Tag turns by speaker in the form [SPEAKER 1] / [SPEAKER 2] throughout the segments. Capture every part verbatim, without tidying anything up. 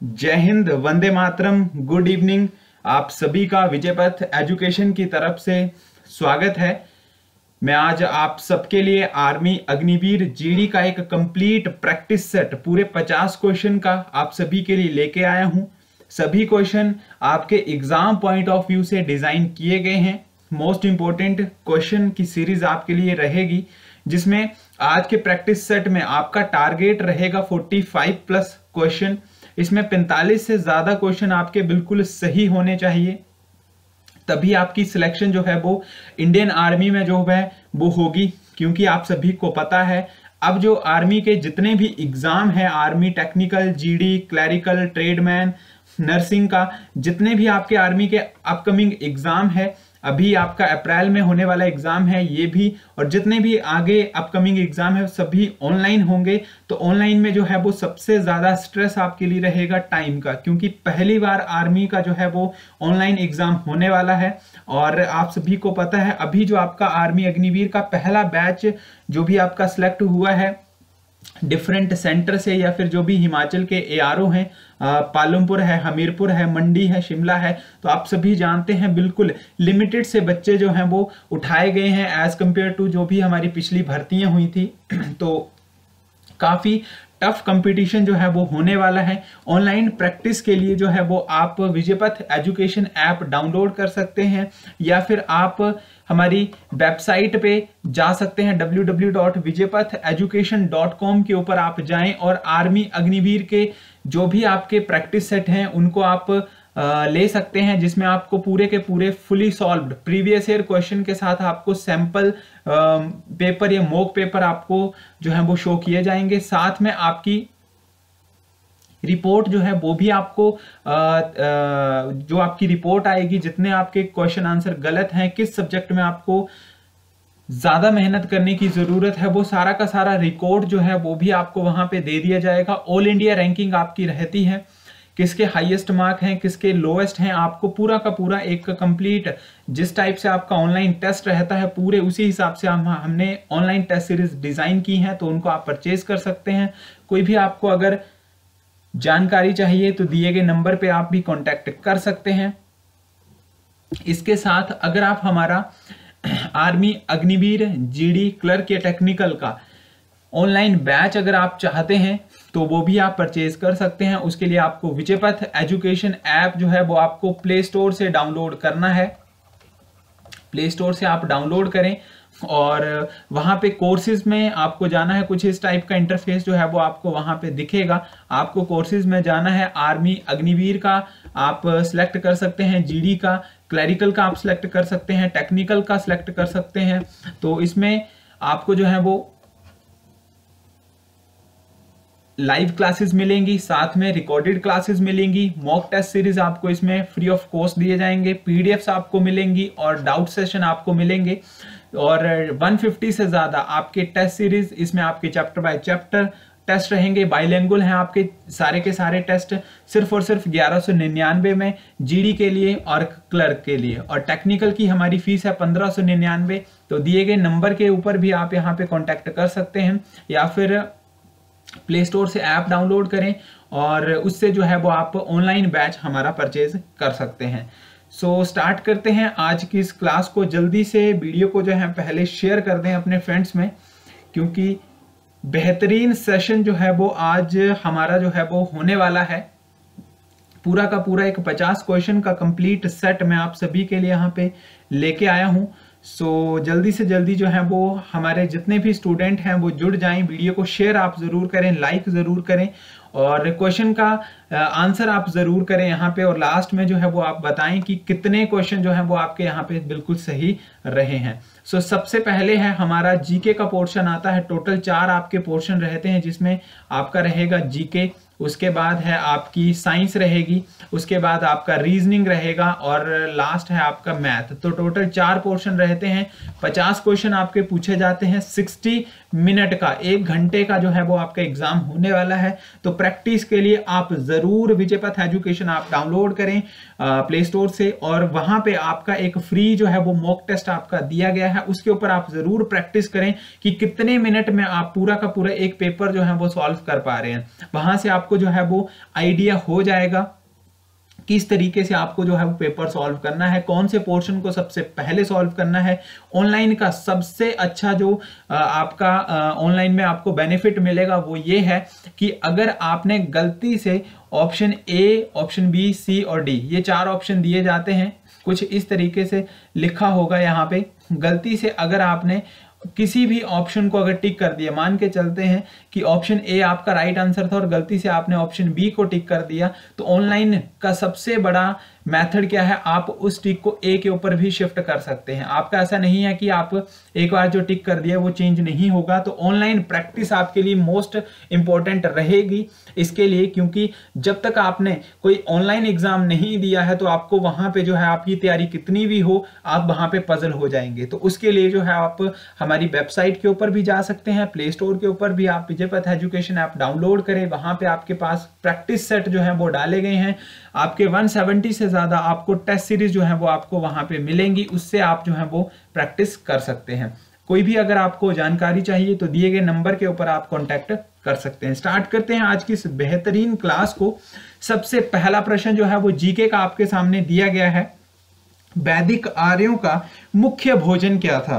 [SPEAKER 1] जय हिंद, वंदे मातरम, गुड इवनिंग। आप सभी का विजयपथ एजुकेशन की तरफ से स्वागत है। मैं आज आप सबके लिए आर्मी अग्निवीर जीडी का एक कंप्लीट प्रैक्टिस सेट पूरे पचास क्वेश्चन का आप सभी के लिए लेके आया हूं। सभी क्वेश्चन आपके एग्जाम पॉइंट ऑफ व्यू से डिजाइन किए गए हैं। मोस्ट इंपोर्टेंट क्वेश्चन की सीरीज आपके लिए रहेगी, जिसमें आज के प्रैक्टिस सेट में आपका टारगेट रहेगा पैंतालीस प्लस क्वेश्चन। इसमें पैंतालीस से ज्यादा क्वेश्चन आपके बिल्कुल सही होने चाहिए, तभी आपकी सिलेक्शन जो है वो इंडियन आर्मी में जो है वो होगी। क्योंकि आप सभी को पता है, अब जो आर्मी के जितने भी एग्जाम हैं, army technical, GD, clerical, tradesman, nursing का जितने भी आपके आर्मी के अपकमिंग एग्जाम है, अभी आपका अप्रैल में होने वाला एग्जाम है ये भी, और जितने भी आगे अपकमिंग एग्जाम है सभी ऑनलाइन होंगे। तो ऑनलाइन में जो है वो सबसे ज्यादा स्ट्रेस आपके लिए रहेगा टाइम का, क्योंकि पहली बार आर्मी का जो है वो ऑनलाइन एग्जाम होने वाला है। और आप सभी को पता है, अभी जो आपका आर्मी अग्निवीर का पहला बैच जो भी आपका सिलेक्ट हुआ है डिफरेंट सेंटर से, या फिर जो भी हिमाचल के एआरओ हैं, पालमपुर है, हमीरपुर है, मंडी है, शिमला है, तो आप सभी जानते हैं बिल्कुल लिमिटेड से बच्चे जो हैं वो उठाए गए हैं एज कंपेयर टू जो भी हमारी पिछली भर्तियां हुई थी। तो काफी टफ कंपटीशन जो है वो होने वाला है। ऑनलाइन प्रैक्टिस के लिए जो है वो आप विजयपथ एजुकेशन ऐप डाउनलोड कर सकते हैं, या फिर आप हमारी वेबसाइट पे जा सकते हैं W W W dot Vijaypath education dot com के ऊपर आप जाएं, और आर्मी अग्निवीर के जो भी आपके प्रैक्टिस सेट हैं उनको आप आ, ले सकते हैं, जिसमें आपको पूरे के पूरे fully solved previous year question के साथ आपको सैंपल पेपर या मॉक पेपर आपको जो है वो शो किए जाएंगे। साथ में आपकी रिपोर्ट जो है वो भी आपको आ, आ, जो आपकी रिपोर्ट आएगी, जितने आपके क्वेश्चन आंसर गलत हैं, किस सब्जेक्ट में आपको ज्यादा मेहनत करने की जरूरत है, वो सारा का सारा रिकॉर्ड जो है वो भी आपको वहां पे दे दिया जाएगा। ऑल इंडिया रैंकिंग आपकी रहती है, किसके हाईएस्ट मार्क हैं, किसके लोएस्ट हैं, आपको पूरा का पूरा एक कंप्लीट जिस टाइप से आपका ऑनलाइन टेस्ट रहता है पूरे उसी हिसाब से हम हमने ऑनलाइन टेस्ट सीरीज डिजाइन की है, तो उनको आप परचेज कर सकते हैं। कोई भी आपको अगर जानकारी चाहिए तो दिए गए नंबर पे आप भी कांटेक्ट कर सकते हैं। इसके साथ अगर आप हमारा आर्मी अग्निवीर जीडी क्लर्क या टेक्निकल का ऑनलाइन बैच अगर आप चाहते हैं तो वो भी आप परचेज कर सकते हैं। उसके लिए आपको विजयपथ एजुकेशन ऐप जो है वो आपको प्ले स्टोर से डाउनलोड करना है। प्ले स्टोर से आप डाउनलोड करें और वहां पे कोर्सेज में आपको जाना है। कुछ इस टाइप का इंटरफेस जो है वो आपको वहां पे दिखेगा। आपको कोर्सेज में जाना है, आर्मी अग्निवीर का आप सिलेक्ट कर सकते हैं, जीडी का, क्लैरिकल का आप सिलेक्ट कर सकते हैं, टेक्निकल का सिलेक्ट कर सकते हैं। तो इसमें आपको जो है वो लाइव क्लासेस मिलेंगी, साथ में रिकॉर्डेड क्लासेस मिलेंगी, मॉक टेस्ट सीरीज आपको इसमें फ्री ऑफ कॉस्ट दिए जाएंगे, पीडीएफ्स आपको मिलेंगी और डाउट सेशन आपको मिलेंगे। और एक सौ पचास से ज्यादा आपके टेस्ट सीरीज इसमें आपके चैप्टर बाय चैप्टर टेस्ट रहेंगे। बाइलिंगुअल हैं आपके सारे के सारे टेस्ट, सिर्फ और सिर्फ ग्यारह सौ निन्यानवे में जीडी के लिए और क्लर्क के लिए। और टेक्निकल की हमारी फीस है पंद्रह सौ निन्यानवे। तो दिए गए नंबर के ऊपर भी आप यहाँ पे कॉन्टेक्ट कर सकते हैं, या फिर प्ले स्टोर से ऐप डाउनलोड करें और उससे जो है वो आप ऑनलाइन बैच हमारा परचेज कर सकते हैं। सो so, स्टार्ट करते हैं आज की इस क्लास को। जल्दी से वीडियो को जो है पहले शेयर कर दें अपने फ्रेंड्स में, क्योंकि बेहतरीन सेशन जो है वो आज हमारा जो है वो होने वाला है। पूरा का पूरा एक पचास क्वेश्चन का कंप्लीट सेट मैं आप सभी के लिए यहाँ पे लेके आया हूँ। सो so, जल्दी से जल्दी जो है वो हमारे जितने भी स्टूडेंट हैं वो जुड़ जाएं। वीडियो को शेयर आप जरूर करें, लाइक जरूर करें, और क्वेश्चन का आंसर आप जरूर करें यहाँ पे। और लास्ट में जो है वो आप बताएं कि कितने क्वेश्चन जो है वो आपके यहाँ पे बिल्कुल सही रहे हैं। सो so, सबसे पहले है हमारा जीके का पोर्शन आता है। टोटल चार आपके पोर्शन रहते हैं, जिसमें आपका रहेगा जीके, उसके बाद है आपकी साइंस रहेगी, उसके बाद आपका रीजनिंग रहेगा, और लास्ट है आपका मैथ। तो टोटल चार पोर्शन रहते हैं। पचास क्वेश्चन आपके पूछे जाते हैं। साठ मिनट का, एक घंटे का जो है वो आपका एग्जाम होने वाला है। तो प्रैक्टिस के लिए आप जरूर विजयपथ एजुकेशन आप डाउनलोड करें प्ले स्टोर से, और वहां पे आपका एक फ्री जो है वो मॉक टेस्ट आपका दिया गया है, उसके ऊपर आप जरूर प्रैक्टिस करें कि कितने मिनट में आप पूरा का पूरा एक पेपर जो है वो सॉल्व कर पा रहे हैं। वहां से आपको जो है वो आइडिया हो जाएगा किस तरीके से आपको जो है वो पेपर सॉल्व करना है, कौन से पोर्शन को सबसे पहले सॉल्व करना है। ऑनलाइन का सबसे अच्छा जो आपका ऑनलाइन में आपको बेनिफिट मिलेगा वो ये है कि अगर आपने गलती से option A, option B, C और डी, ये चार ऑप्शन दिए जाते हैं, कुछ इस तरीके से लिखा होगा यहाँ पे, गलती से अगर आपने किसी भी ऑप्शन को अगर टिक कर दिया, मान के चलते हैं कि ऑप्शन ए आपका राइट आंसर था और गलती से आपने ऑप्शन बी को टिक कर दिया, तो ऑनलाइन का सबसे बड़ा मेथड क्या है, आप उस टिक को ए के ऊपर भी शिफ्ट कर सकते हैं। आपका ऐसा नहीं है कि आप एक बार जो टिक कर दिया वो चेंज नहीं होगा। तो ऑनलाइन प्रैक्टिस आपके लिए मोस्ट इंपॉर्टेंट रहेगी इसके लिए, क्योंकि जब तक आपने कोई ऑनलाइन एग्जाम नहीं दिया है तो आपको वहां पे जो है आपकी तैयारी कितनी भी हो, आप वहां पे पजल हो जाएंगे। तो उसके लिए जो है आप हमारी वेबसाइट के ऊपर भी जा सकते हैं, प्ले स्टोर के ऊपर भी आप विजयपथ एजुकेशन ऐप डाउनलोड करें, वहां पे आपके पास प्रैक्टिस सेट जो है वो डाले गए हैं। आपके एक सौ सत्तर से ज्यादा आपको टेस्ट सीरीज जो है वो आपको वहां पे मिलेंगी, उससे आप जो है वो प्रैक्टिस कर सकते हैं। कोई भी अगर आपको जानकारी चाहिए तो दिए गए नंबर के ऊपर आप कांटेक्ट कर सकते हैं। स्टार्ट करते हैं आज की इस बेहतरीन क्लास को। सबसे पहला प्रश्न जो है वो जीके का आपके सामने दिया गया है, वैदिक आर्यों का मुख्य भोजन क्या था।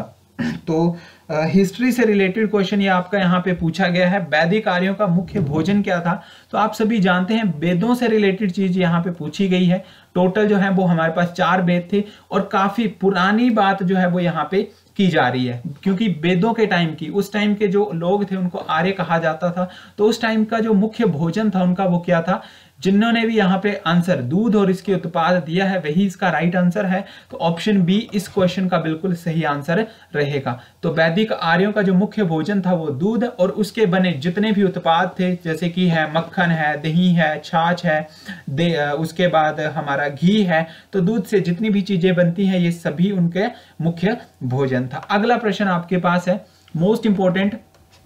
[SPEAKER 1] तो हिस्ट्री uh, से रिलेटेड क्वेश्चन ये आपका यहाँ पे पूछा गया है, वैदिक आर्यों का मुख्य भोजन क्या था। तो आप सभी जानते हैं वेदों से रिलेटेड चीज यहाँ पे पूछी गई है। टोटल जो है वो हमारे पास चार वेद थे और काफी पुरानी बात जो है वो यहाँ पे की जा रही है, क्योंकि वेदों के टाइम की, उस टाइम के जो लोग थे उनको आर्य कहा जाता था। तो उस टाइम का जो मुख्य भोजन था उनका वो क्या था। जिन्होंने भी यहाँ पे आंसर दूध और इसके उत्पाद दिया है वही इसका राइट आंसर है। तो ऑप्शन बी इस क्वेश्चन का बिल्कुल सही आंसर रहेगा। तो वैदिक आर्यों का जो मुख्य भोजन था वो दूध और उसके बने जितने भी उत्पाद थे, जैसे कि है मक्खन है, दही है, छाछ है, दे उसके बाद हमारा घी है। तो दूध से जितनी भी चीजें बनती हैं ये सभी उनके मुख्य भोजन था। अगला प्रश्न आपके पास है मोस्ट इंपोर्टेंट,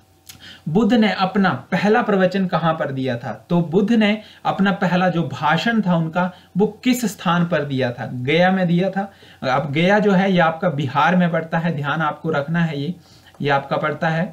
[SPEAKER 1] बुद्ध ने अपना पहला प्रवचन कहां पर दिया था। तो बुद्ध ने अपना पहला जो भाषण था उनका वो किस स्थान पर दिया था। गया में दिया था। अब गया जो है ये आपका बिहार में पड़ता है, ध्यान आपको रखना है, ये ये आपका पड़ता है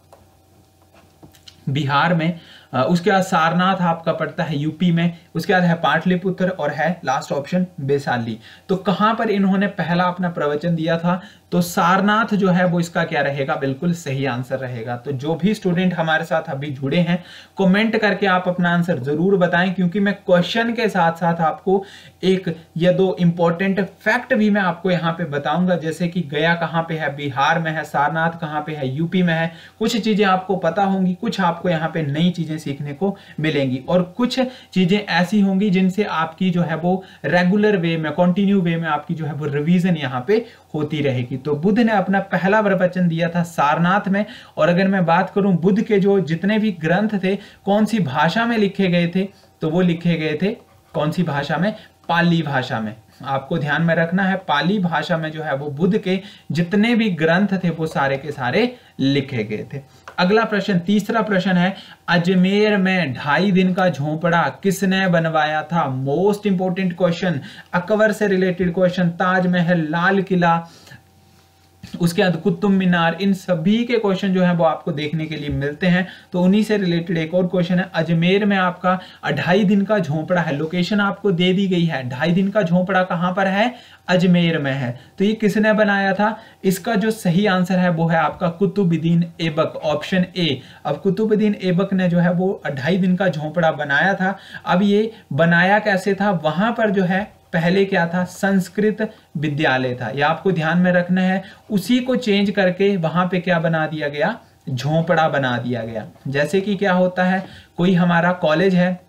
[SPEAKER 1] बिहार में। उसके बाद सारनाथ आपका पड़ता है यूपी में, उसके बाद है पाटलिपुत्र और है लास्ट ऑप्शन वैशाली। तो कहां पर इन्होंने पहला अपना प्रवचन दिया था। तो सारनाथ जो है वो इसका क्या रहेगा, बिल्कुल सही आंसर रहेगा। तो जो भी स्टूडेंट हमारे साथ अभी जुड़े हैं कमेंट करके आप अपना आंसर जरूर बताएं, क्योंकि मैं क्वेश्चन के साथ साथ आपको एक या दो इंपॉर्टेंट फैक्ट भी मैं आपको यहाँ पे बताऊंगा, जैसे कि गया कहाँ पे है, बिहार में है, सारनाथ कहाँ पे है, यूपी में है। कुछ चीजें आपको पता होंगी, कुछ आपको यहाँ पे नई चीजें सीखने को मिलेंगी और कुछ चीजें ऐसी होंगी जिनसे आपकी जो है वो रेगुलर वे में, कंटिन्यू वे में आपकी जो है वो रिवीजन यहाँ पे होती रहेगी। तो बुद्ध ने अपना पहला प्रवचन दिया था सारनाथ में। और अगर मैं बात करूं बुद्ध के जो जितने भी ग्रंथ थे कौन सी भाषा में लिखे गए थे, तो वो लिखे गए थे कौन सी भाषा में, पाली भाषा में। आपको ध्यान में रखना है पाली भाषा में जो है वो बुद्ध के जितने भी ग्रंथ थे वो सारे के सारे लिखे गए थे। अगला प्रश्न, तीसरा प्रश्न है, अजमेर में ढाई दिन का झोपड़ा किसने बनवाया था। मोस्ट इंपोर्टेंट क्वेश्चन, अकबर से रिलेटेड क्वेश्चन, ताजमहल, लाल किला, उसके बाद कुतुब मीनार, इन सभी के क्वेश्चन जो है वो आपको देखने के लिए मिलते हैं। तो उन्हीं से रिलेटेड एक और क्वेश्चन है, अजमेर में आपका ढाई दिन का झोपड़ा है, लोकेशन आपको दे दी गई है, ढाई दिन का झोपड़ा कहां पर है, अजमेर में है। तो ये किसने बनाया था, इसका जो सही आंसर है वो है आपका कुतुबुद्दीन ऐबक, ऑप्शन ए। अब कुतुबुद्दीन ऐबक ने जो है वो ढाई दिन का झोपड़ा बनाया था। अब ये बनाया कैसे था, वहां पर जो है पहले क्या था, संस्कृत विद्यालय था, यह आपको ध्यान में रखना है। उसी को चेंज करके वहां पे क्या बना दिया गया, झोपड़ा बना दिया गया। जैसे कि क्या होता है, कोई हमारा कॉलेज है,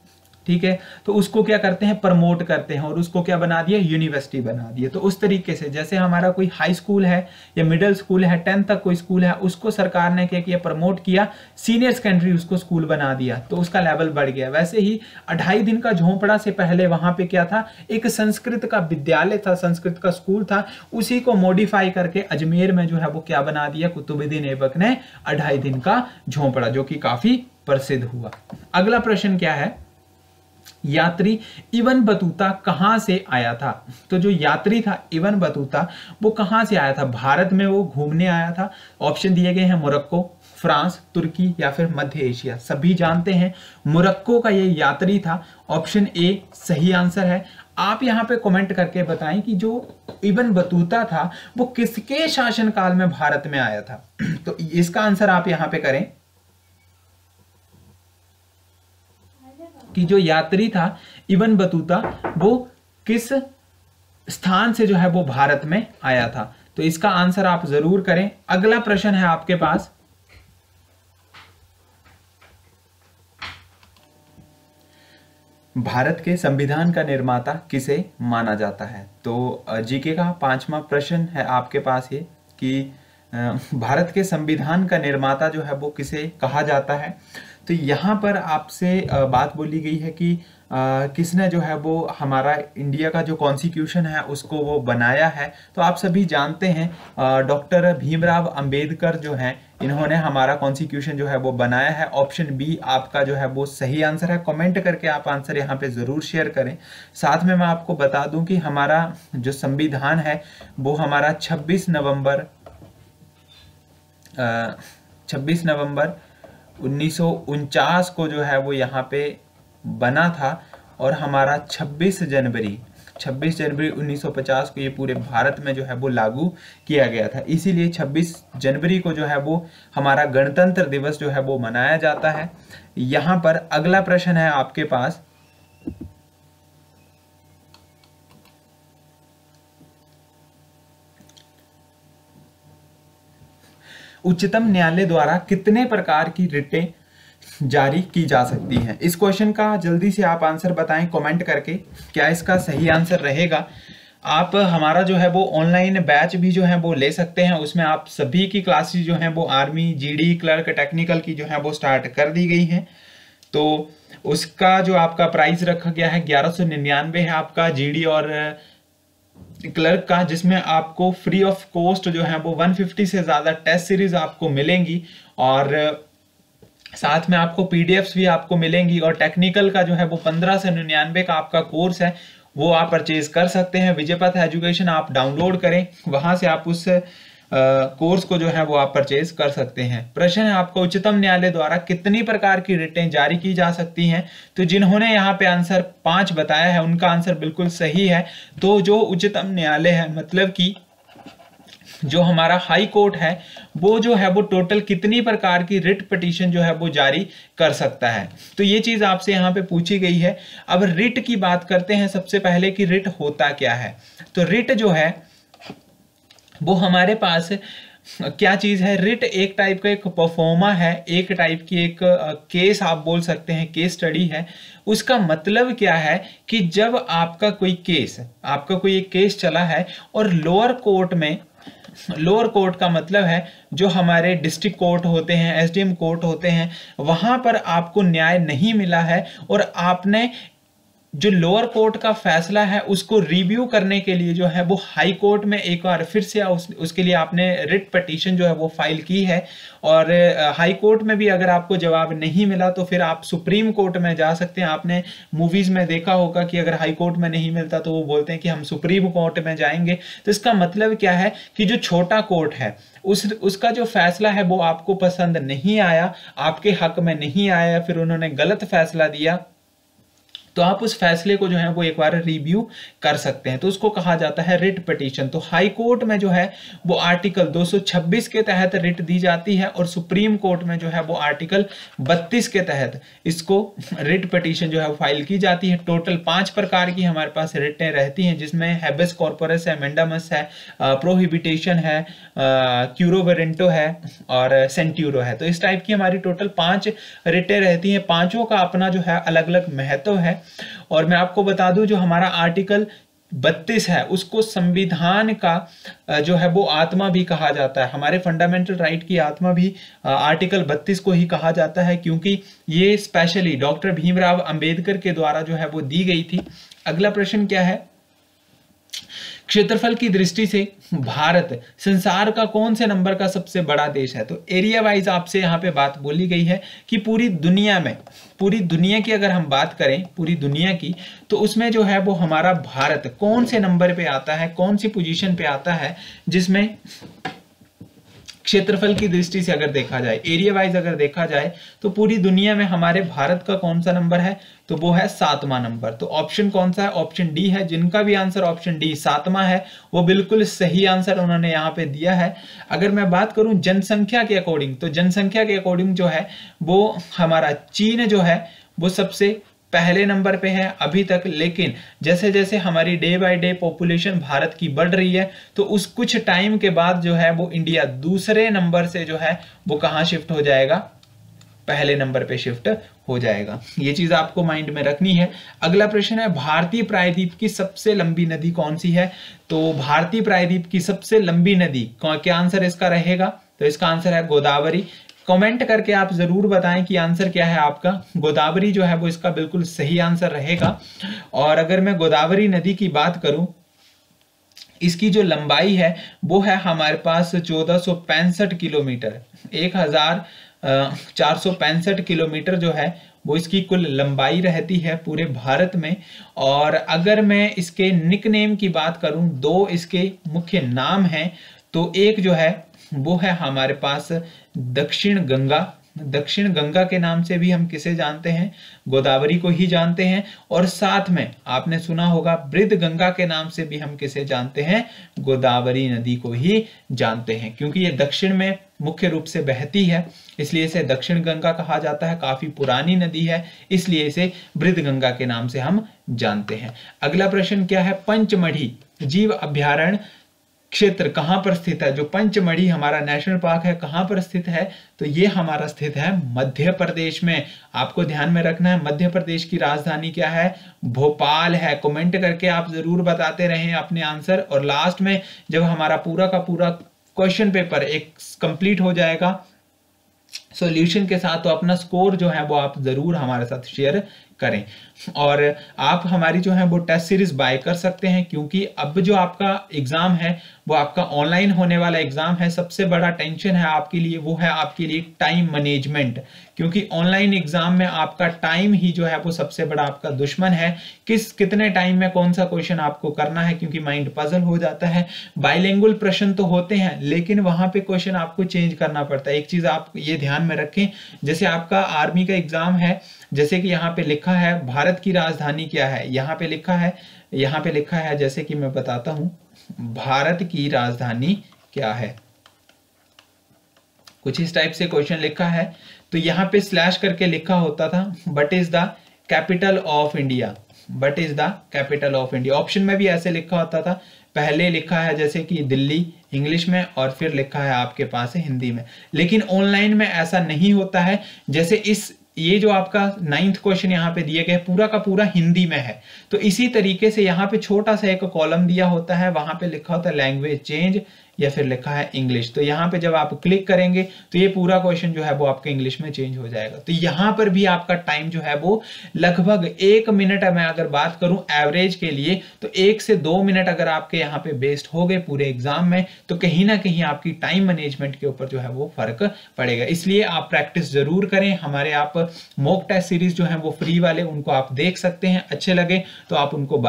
[SPEAKER 1] ठीक है, तो उसको क्या करते हैं, प्रमोट करते हैं और उसको क्या बना दिया, यूनिवर्सिटी बना दिया। तो उस तरीके से जैसे हमारा कोई हाई स्कूल है या मिडिल स्कूल है, टेंथ तक कोई स्कूल है, उसको सरकार ने क्या किया, प्रमोट किया, सीनियर सेकेंडरी उसको स्कूल बना दिया, तो उसका लेवल बढ़ गया। वैसे ही अढ़ाई दिन का झोंपड़ा से पहले वहां पे क्या था, एक संस्कृत का विद्यालय था, संस्कृत का स्कूल था, उसी को मॉडिफाई करके अजमेर में जो है वो क्या बना दिया, कुतुबुद्दीन ऐबक ने अढ़ाई दिन का झोंपड़ा, जो कि काफी प्रसिद्ध हुआ। अगला प्रश्न क्या है, यात्री इब्न बतूता कहां से आया था। तो जो यात्री था इब्न बतूता वो कहां से आया था, भारत में वो घूमने आया था। ऑप्शन दिए गए हैं मोरक्को, फ्रांस, तुर्की या फिर मध्य एशिया। सभी जानते हैं मोरक्को का ये यात्री था। ऑप्शन ए सही आंसर है। आप यहाँ पे कमेंट करके बताएं कि जो इब्न बतूता था वो किसके शासनकाल में भारत में आया था। तो इसका आंसर आप यहाँ पे करें कि जो यात्री था इब्न बतूता वो किस स्थान से जो है वो भारत में आया था। तो इसका आंसर आप जरूर करें। अगला प्रश्न है आपके पास, भारत के संविधान का निर्माता किसे माना जाता है। तो जीके का पांचवा प्रश्न है आपके पास ये कि भारत के संविधान का निर्माता जो है वो किसे कहा जाता है। तो यहाँ पर आपसे बात बोली गई है कि किसने जो है वो हमारा इंडिया का जो कॉन्स्टिट्यूशन है उसको वो बनाया है। तो आप सभी जानते हैं डॉक्टर भीमराव अंबेडकर जो हैं, इन्होंने हमारा कॉन्स्टिट्यूशन जो है वो बनाया है। ऑप्शन बी आपका जो है वो सही आंसर है। कमेंट करके आप आंसर यहाँ पे ज़रूर शेयर करें। साथ में मैं आपको बता दूं कि हमारा जो संविधान है वो हमारा छब्बीस नवंबर छब्बीस नवंबर उन्नीस सौ उनचास को जो है वो यहाँ पे बना था और हमारा छब्बीस जनवरी छब्बीस जनवरी उन्नीस सौ पचास को ये पूरे भारत में जो है वो लागू किया गया था। इसीलिए छब्बीस जनवरी को जो है वो हमारा गणतंत्र दिवस जो है वो मनाया जाता है। यहाँ पर अगला प्रश्न है आपके पास, उच्चतम न्यायालय द्वारा कितने प्रकार की रिटें जारी की जा सकती हैं। इस क्वेश्चन का जल्दी से आप आंसर बताएं कमेंट करके, क्या इसका सही आंसर रहेगा। आप हमारा जो है वो ऑनलाइन बैच भी जो है वो ले सकते हैं। उसमें आप सभी की क्लासेस जो हैं वो आर्मी, जीडी, क्लर्क, टेक्निकल की जो है वो स्टार्ट कर दी गई हैं। तो उसका जो आपका प्राइस रखा गया है ग्यारह सौ निन्यानवे है आपका जीडी और क्लर्क का, जिसमें आपको फ्री ऑफ कॉस्ट जो है वो एक सौ पचास से ज्यादा टेस्ट सीरीज आपको मिलेंगी और साथ में आपको पीडीएफ्स भी आपको मिलेंगी। और टेक्निकल का जो है वो पंद्रह सौ निन्यानवे का आपका कोर्स है, वो आप परचेज कर सकते हैं। विजयपथ एजुकेशन आप डाउनलोड करें, वहां से आप उस कोर्स को जो है वो आप परचेज कर सकते हैं। प्रश्न है आपको, उच्चतम न्यायालय द्वारा कितनी प्रकार की रिटें जारी की जा सकती हैं। तो जिन्होंने यहाँ पे आंसर पांच बताया है उनका आंसर बिल्कुल सही है। तो जो उच्चतम न्यायालय है, मतलब कि जो हमारा हाई कोर्ट है, वो जो है वो टोटल कितनी प्रकार की रिट पिटीशन जो है वो जारी कर सकता है। तो ये चीज आपसे यहाँ पे पूछी गई है। अब रिट की बात करते हैं सबसे पहले कि रिट होता क्या है। तो रिट जो है वो हमारे पास क्या चीज है, रिट एक टाइप का एक परफॉर्मा है, एक टाइप की एक केस आप बोल सकते हैं, केस स्टडी है। उसका मतलब क्या है कि जब आपका कोई केस आपका कोई एक केस चला है और लोअर कोर्ट में, लोअर कोर्ट का मतलब है जो हमारे डिस्ट्रिक्ट कोर्ट होते हैं, एसडीएम कोर्ट होते हैं, वहां पर आपको न्याय नहीं मिला है और आपने जो लोअर कोर्ट का फैसला है उसको रिव्यू करने के लिए जो है वो हाई कोर्ट में एक बार फिर से उस, उसके लिए आपने रिट पिटीशन जो है वो फाइल की है। और हाई कोर्ट में भी अगर आपको जवाब नहीं मिला तो फिर आप सुप्रीम कोर्ट में जा सकते हैं। आपने मूवीज में देखा होगा कि अगर हाई कोर्ट में नहीं मिलता तो वो बोलते हैं कि हम सुप्रीम कोर्ट में जाएंगे। तो इसका मतलब क्या है कि जो छोटा कोर्ट है उस उसका जो फैसला है वो आपको पसंद नहीं आया, आपके हक में नहीं आया, फिर उन्होंने गलत फैसला दिया, तो आप उस फैसले को जो है वो एक बार रिव्यू कर सकते हैं, तो उसको कहा जाता है रिट पिटीशन। तो हाई कोर्ट में जो है वो आर्टिकल दो सौ छब्बीस के तहत रिट दी जाती है और सुप्रीम कोर्ट में जो है वो आर्टिकल बत्तीस के तहत इसको रिट पिटीशन जो है वो फाइल की जाती है। टोटल पांच प्रकार की हमारे पास रिटें रहती हैं, जिसमें हैबेस कॉर्पोरस है, मेंडामस है, प्रोहिबिटेशन है, क्यूरो वारंटो है और सेंट्यूरो है। तो इस टाइप की हमारी टोटल पांच रिटें रहती हैं। पांचों का अपना जो है अलग अलग महत्व है। और मैं आपको बता दूं, जो हमारा आर्टिकल बत्तीस है उसको संविधान का जो है वो आत्मा भी कहा जाता है। हमारे फंडामेंटल राइट की आत्मा भी आर्टिकल बत्तीस को ही कहा जाता है, क्योंकि ये स्पेशली डॉक्टर भीमराव अंबेडकर के द्वारा जो है वो दी गई थी। अगला प्रश्न क्या है, क्षेत्रफल की दृष्टि से भारत संसार का कौन से नंबर का सबसे बड़ा देश है? तो एरिया वाइज आपसे यहाँ पे बात बोली गई है कि पूरी दुनिया में, पूरी दुनिया की अगर हम बात करें पूरी दुनिया की, तो उसमें जो है वो हमारा भारत कौन से नंबर पे आता है, कौन सी पोजीशन पे आता है, जिसमें क्षेत्रफल की दृष्टि से अगर देखा जाए, एरिया वाइज अगर देखा जाए, तो पूरी दुनिया में हमारे भारत का कौन सा नंबर है? तो वो है सातवां नंबर। तो ऑप्शन कौन सा है? ऑप्शन डी है। जिनका भी आंसर ऑप्शन डी सातवां है वो बिल्कुल सही आंसर उन्होंने यहाँ पे दिया है। अगर मैं बात करूं जनसंख्या के अकॉर्डिंग, तो जनसंख्या के अकॉर्डिंग जो है वो हमारा चीन जो है वो सबसे पहले नंबर पे है अभी तक। लेकिन जैसे जैसे हमारी day by day population Bharat की बढ़ रही है, तो उस कुछ टाइम के बाद जो है वो इंडिया दूसरे नंबर से जो है वो कहां शिफ्ट हो जाएगा? पहले नंबर पे शिफ्ट हो जाएगा। ये चीज आपको माइंड में रखनी है। अगला प्रश्न है, भारतीय प्रायद्वीप की सबसे लंबी नदी कौन सी है? तो भारतीय प्रायद्वीप की सबसे लंबी नदी, क्या आंसर इसका रहेगा? तो इसका आंसर है गोदावरी। कमेंट करके आप जरूर बताएं कि आंसर क्या है आपका। गोदावरी जो है वो इसका बिल्कुल सही आंसर रहेगा। और अगर मैं गोदावरी नदी की बात करूं, इसकी जो लंबाई है वो है हमारे पास चौदह सौ पैंसठ किलोमीटर, एक हजार चार सौ पैंसठ किलोमीटर जो है वो इसकी कुल लंबाई रहती है पूरे भारत में। और अगर मैं इसके निकनेम की बात करूं, दो इसके मुख्य नाम हैं। तो एक जो है वो है हमारे पास दक्षिण गंगा। दक्षिण गंगा के नाम से भी हम किसे जानते हैं? गोदावरी को ही जानते हैं। और साथ में आपने सुना होगा बृहद गंगा के नाम से भी हम किसे जानते हैं? गोदावरी नदी को ही जानते हैं, क्योंकि ये दक्षिण में मुख्य रूप से बहती है, इसलिए इसे दक्षिण गंगा कहा जाता है। काफी पुरानी नदी है, इसलिए इसे बृहद गंगा के नाम से हम जानते हैं। अगला प्रश्न क्या है, पंचमढ़ी जीव अभ्यारण्य क्षेत्र कहां पर स्थित है? जो पंचमढ़ी हमारा नेशनल पार्क है कहां पर स्थित है? तो ये हमारा स्थित है मध्य प्रदेश में। आपको ध्यान में रखना है, मध्य प्रदेश की राजधानी क्या है? भोपाल है। कमेंट करके आप जरूर बताते रहें अपने आंसर। और लास्ट में जब हमारा पूरा का पूरा क्वेश्चन पेपर एक कंप्लीट हो जाएगा सॉल्यूशन के साथ, तो अपना स्कोर जो है वो आप जरूर हमारे साथ शेयर करें। और आप हमारी जो है वो टेस्ट सीरीज बाय कर सकते हैं, क्योंकि अब जो आपका एग्जाम है वो आपका ऑनलाइन होने वाला एग्जाम है। सबसे बड़ा टेंशन है आपके लिए वो है आपके लिए टाइम मैनेजमेंट, क्योंकि ऑनलाइन एग्जाम में आपका टाइम ही जो है वो सबसे बड़ा आपका दुश्मन है। किस कितने टाइम में कौन सा क्वेश्चन आपको करना है, क्योंकि माइंड पजल हो जाता है। बाइलिंगुअल प्रश्न तो होते हैं, लेकिन वहां पे क्वेश्चन आपको चेंज करना पड़ता है। एक चीज आप ये ध्यान में रखें, जैसे आपका आर्मी का एग्जाम है, जैसे कि यहाँ पे लिखा है भारत की राजधानी क्या है, यहाँ पे लिखा है यहाँ पे लिखा है जैसे कि मैं बताता हूं, भारत की राजधानी क्या है, कुछ इस टाइप से क्वेश्चन लिखा है। तो यहाँ पे स्लैश करके लिखा होता था what is the capital of India, what is the capital of India. Option में भी ऐसे लिखा होता था, पहले लिखा है जैसे कि दिल्ली इंग्लिश में और फिर लिखा है आपके पास है हिंदी में। लेकिन ऑनलाइन में ऐसा नहीं होता है। जैसे इस ये जो आपका नाइन्थ क्वेश्चन यहाँ पे दिया गया है पूरा का पूरा हिंदी में है, तो इसी तरीके से यहाँ पे छोटा सा एक कॉलम दिया होता है, वहां पे लिखा होता है लैंग्वेज चेंज या फिर लिखा है इंग्लिश। तो यहाँ पे जब आप क्लिक करेंगे तो ये पूरा क्वेश्चन जो है वो आपके इंग्लिश में चेंज हो जाएगा। तो यहाँ पर भी आपका टाइम जो है वो लगभग एक मिनट, मैं अगर बात करूं एवरेज के लिए, तो एक से दो मिनट अगर आपके यहाँ पे वेस्ट हो गए पूरे एग्जाम में, तो कहीं ना कहीं आपकी टाइम मैनेजमेंट के ऊपर जो है वो फर्क पड़ेगा। इसलिए आप प्रैक्टिस जरूर करें। हमारे आप मॉक टेस्ट सीरीज जो है वो फ्री वाले, उनको आप देख सकते हैं, अच्छे लगे तो आप उनको बाय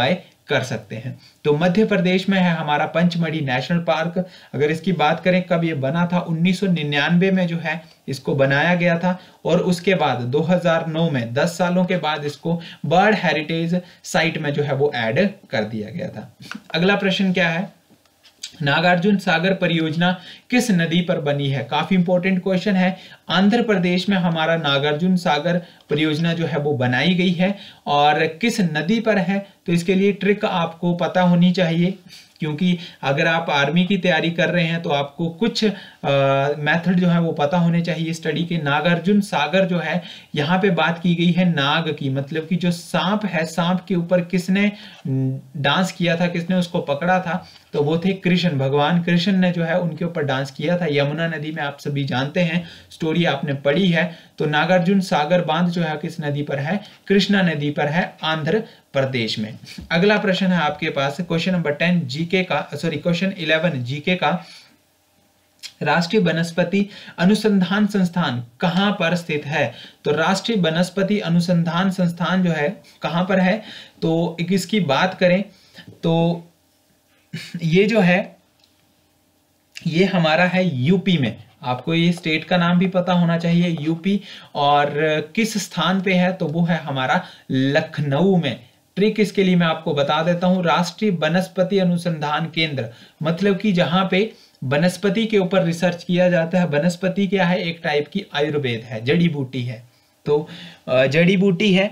[SPEAKER 1] कर सकते हैं। तो मध्य प्रदेश में है हमारा पंचमढ़ी नेशनल पार्क। अगर इसकी बात करें कब ये बना था, उन्नीस सौ निन्यानवे में जो है इसको बनाया गया था और उसके बाद दो हज़ार नौ में दस सालों के बाद इसको बर्ड हेरिटेज साइट में जो है वो ऐड कर दिया गया था। अगला प्रश्न क्या है, नागार्जुन सागर परियोजना किस नदी पर बनी है? काफी इंपॉर्टेंट क्वेश्चन है। आंध्र प्रदेश में हमारा नागार्जुन सागर परियोजना जो है वो बनाई गई है और किस नदी पर है, तो इसके लिए ट्रिक आपको पता होनी चाहिए, क्योंकि अगर आप आर्मी की तैयारी कर रहे हैं तो आपको कुछ मेथड जो है वो पता होने चाहिए स्टडी के। नागार्जुन सागर जो है यहाँ पे बात की गई है नाग की, मतलब कि जो सांप है, सांप के ऊपर किसने डांस किया था, किसने उसको पकड़ा था, तो वो थे कृष्ण। भगवान कृष्ण ने जो है उनके ऊपर डांस किया था। यमुना नदी में आप सभी जानते हैं, स्टोरी आपने पढ़ी है। तो नागार्जुन सागर बांध जो है किस नदी पर है? कृष्णा नदी पर है, आंध्र प्रदेश में। अगला प्रश्न है आपके पास क्वेश्चन नंबर टेन जीके का, सॉरी क्वेश्चन इलेवन जीके का। राष्ट्रीय वनस्पति अनुसंधान संस्थान कहां पर स्थित है? तो राष्ट्रीय वनस्पति अनुसंधान संस्थान जो है कहां पर है, तो इसकी बात करें तो ये जो है ये हमारा है यूपी में। आपको ये स्टेट का नाम भी पता होना चाहिए, यूपी। और किस स्थान पे है, तो वो है हमारा लखनऊ में। ट्रिक इसके लिए मैं आपको बता देता हूं, राष्ट्रीय वनस्पति अनुसंधान केंद्र, मतलब कि जहां पे वनस्पति के ऊपर रिसर्च किया जाता है। वनस्पति क्या है? एक टाइप की आयुर्वेद है, जड़ी बूटी है। तो जड़ी बूटी है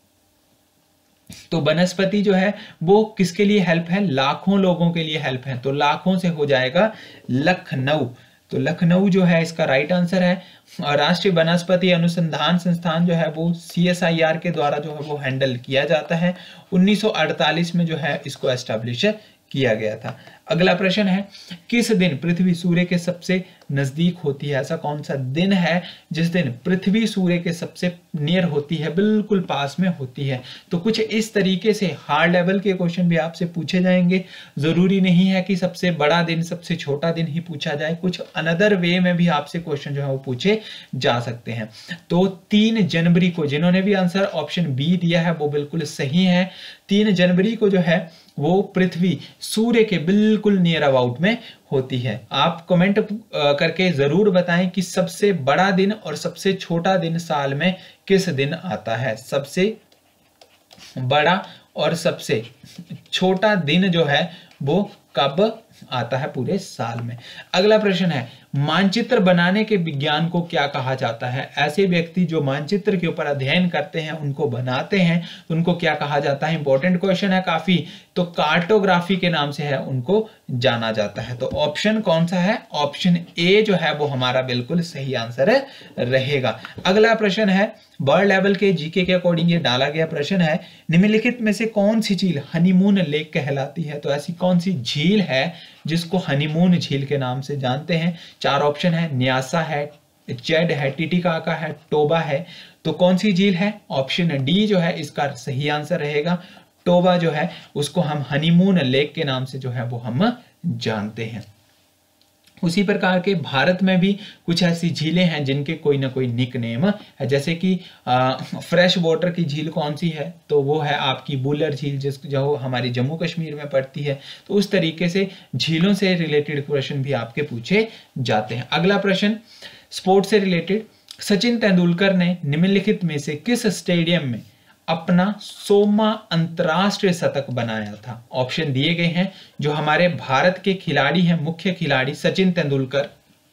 [SPEAKER 1] तो वनस्पति जो है वो किसके लिए हेल्प है? लाखों लोगों के लिए हेल्प है। तो लाखों से हो जाएगा लखनऊ। तो लखनऊ जो है इसका राइट आंसर है। और राष्ट्रीय वनस्पति अनुसंधान संस्थान जो है वो सी एस आई आर के द्वारा जो है वो हैंडल किया जाता है। उन्नीस सौ अड़तालीस में जो है इसको एस्टैब्लिश किया गया था। अगला प्रश्न है, किस दिन पृथ्वी सूर्य के सबसे नजदीक होती है? ऐसा कौन सा दिन है जिस दिन पृथ्वी सूर्य के सबसे नियर होती है, बिल्कुल पास में होती है? तो कुछ इस तरीके से हार्ड लेवल के क्वेश्चन भी आपसे पूछे जाएंगे। जरूरी नहीं है कि सबसे बड़ा दिन सबसे छोटा दिन ही पूछा जाए, कुछ अनदर वे में भी आपसे क्वेश्चन जो है वो पूछे जा सकते हैं। तो तीन जनवरी को, जिन्होंने भी आंसर ऑप्शन बी दिया है वो बिल्कुल सही है। तीन जनवरी को जो है वो पृथ्वी सूर्य के बिल्कुल नियर अबाउट में होती है। आप कमेंट करके जरूर बताएं कि सबसे बड़ा दिन और सबसे छोटा दिन साल में किस दिन आता है। सबसे बड़ा और सबसे छोटा दिन जो है वो कब आता है पूरे साल में? अगला प्रश्न है, मानचित्र बनाने के विज्ञान को क्या कहा जाता है? ऐसे व्यक्ति जो मानचित्र के ऊपर अध्ययन करते हैं, उनको बनाते हैं, उनको क्या कहा जाता है? इंपॉर्टेंट क्वेश्चन है काफी। तो कार्टोग्राफी के नाम से है उनको जाना जाता है। तो ऑप्शन कौन सा है? ऑप्शन ए जो है वो हमारा बिल्कुल सही आंसर रहेगा। अगला प्रश्न है, बर्ड लेवल के जीके के अकॉर्डिंग ये डाला गया प्रश्न है, निम्नलिखित में से कौन सी झील हनीमून लेक कहलाती है? तो ऐसी कौन सी झील है जिसको हनीमून झील के नाम से जानते हैं? चार ऑप्शन है, न्यासा है, चेड है, टिटिकाका है, टोबा है। तो कौन सी झील है? ऑप्शन डी जो है इसका सही आंसर रहेगा। टोबा जो है उसको हम हनीमून लेक के नाम से जो है वो हम जानते हैं। उसी प्रकार के भारत में भी कुछ ऐसी झीलें हैं जिनके कोई ना कोई निक नेम है, जैसे कि फ्रेश वाटर की झील कौन सी है? तो वो है आपकी बुलर झील, जिस जो हमारी जम्मू कश्मीर में पड़ती है। तो उस तरीके से झीलों से रिलेटेड क्वेश्चन भी आपके पूछे जाते हैं। अगला प्रश्न स्पोर्ट्स से रिलेटेड, सचिन तेंदुलकर ने निम्नलिखित में से किस स्टेडियम में अपना सौवां अंतरराष्ट्रीय शतक बनाया था? ऑप्शन दिए गए हैं। जो हमारे भारत के खिलाड़ी हैं, मुख्य खिलाड़ी सचिन तेंदुलकर,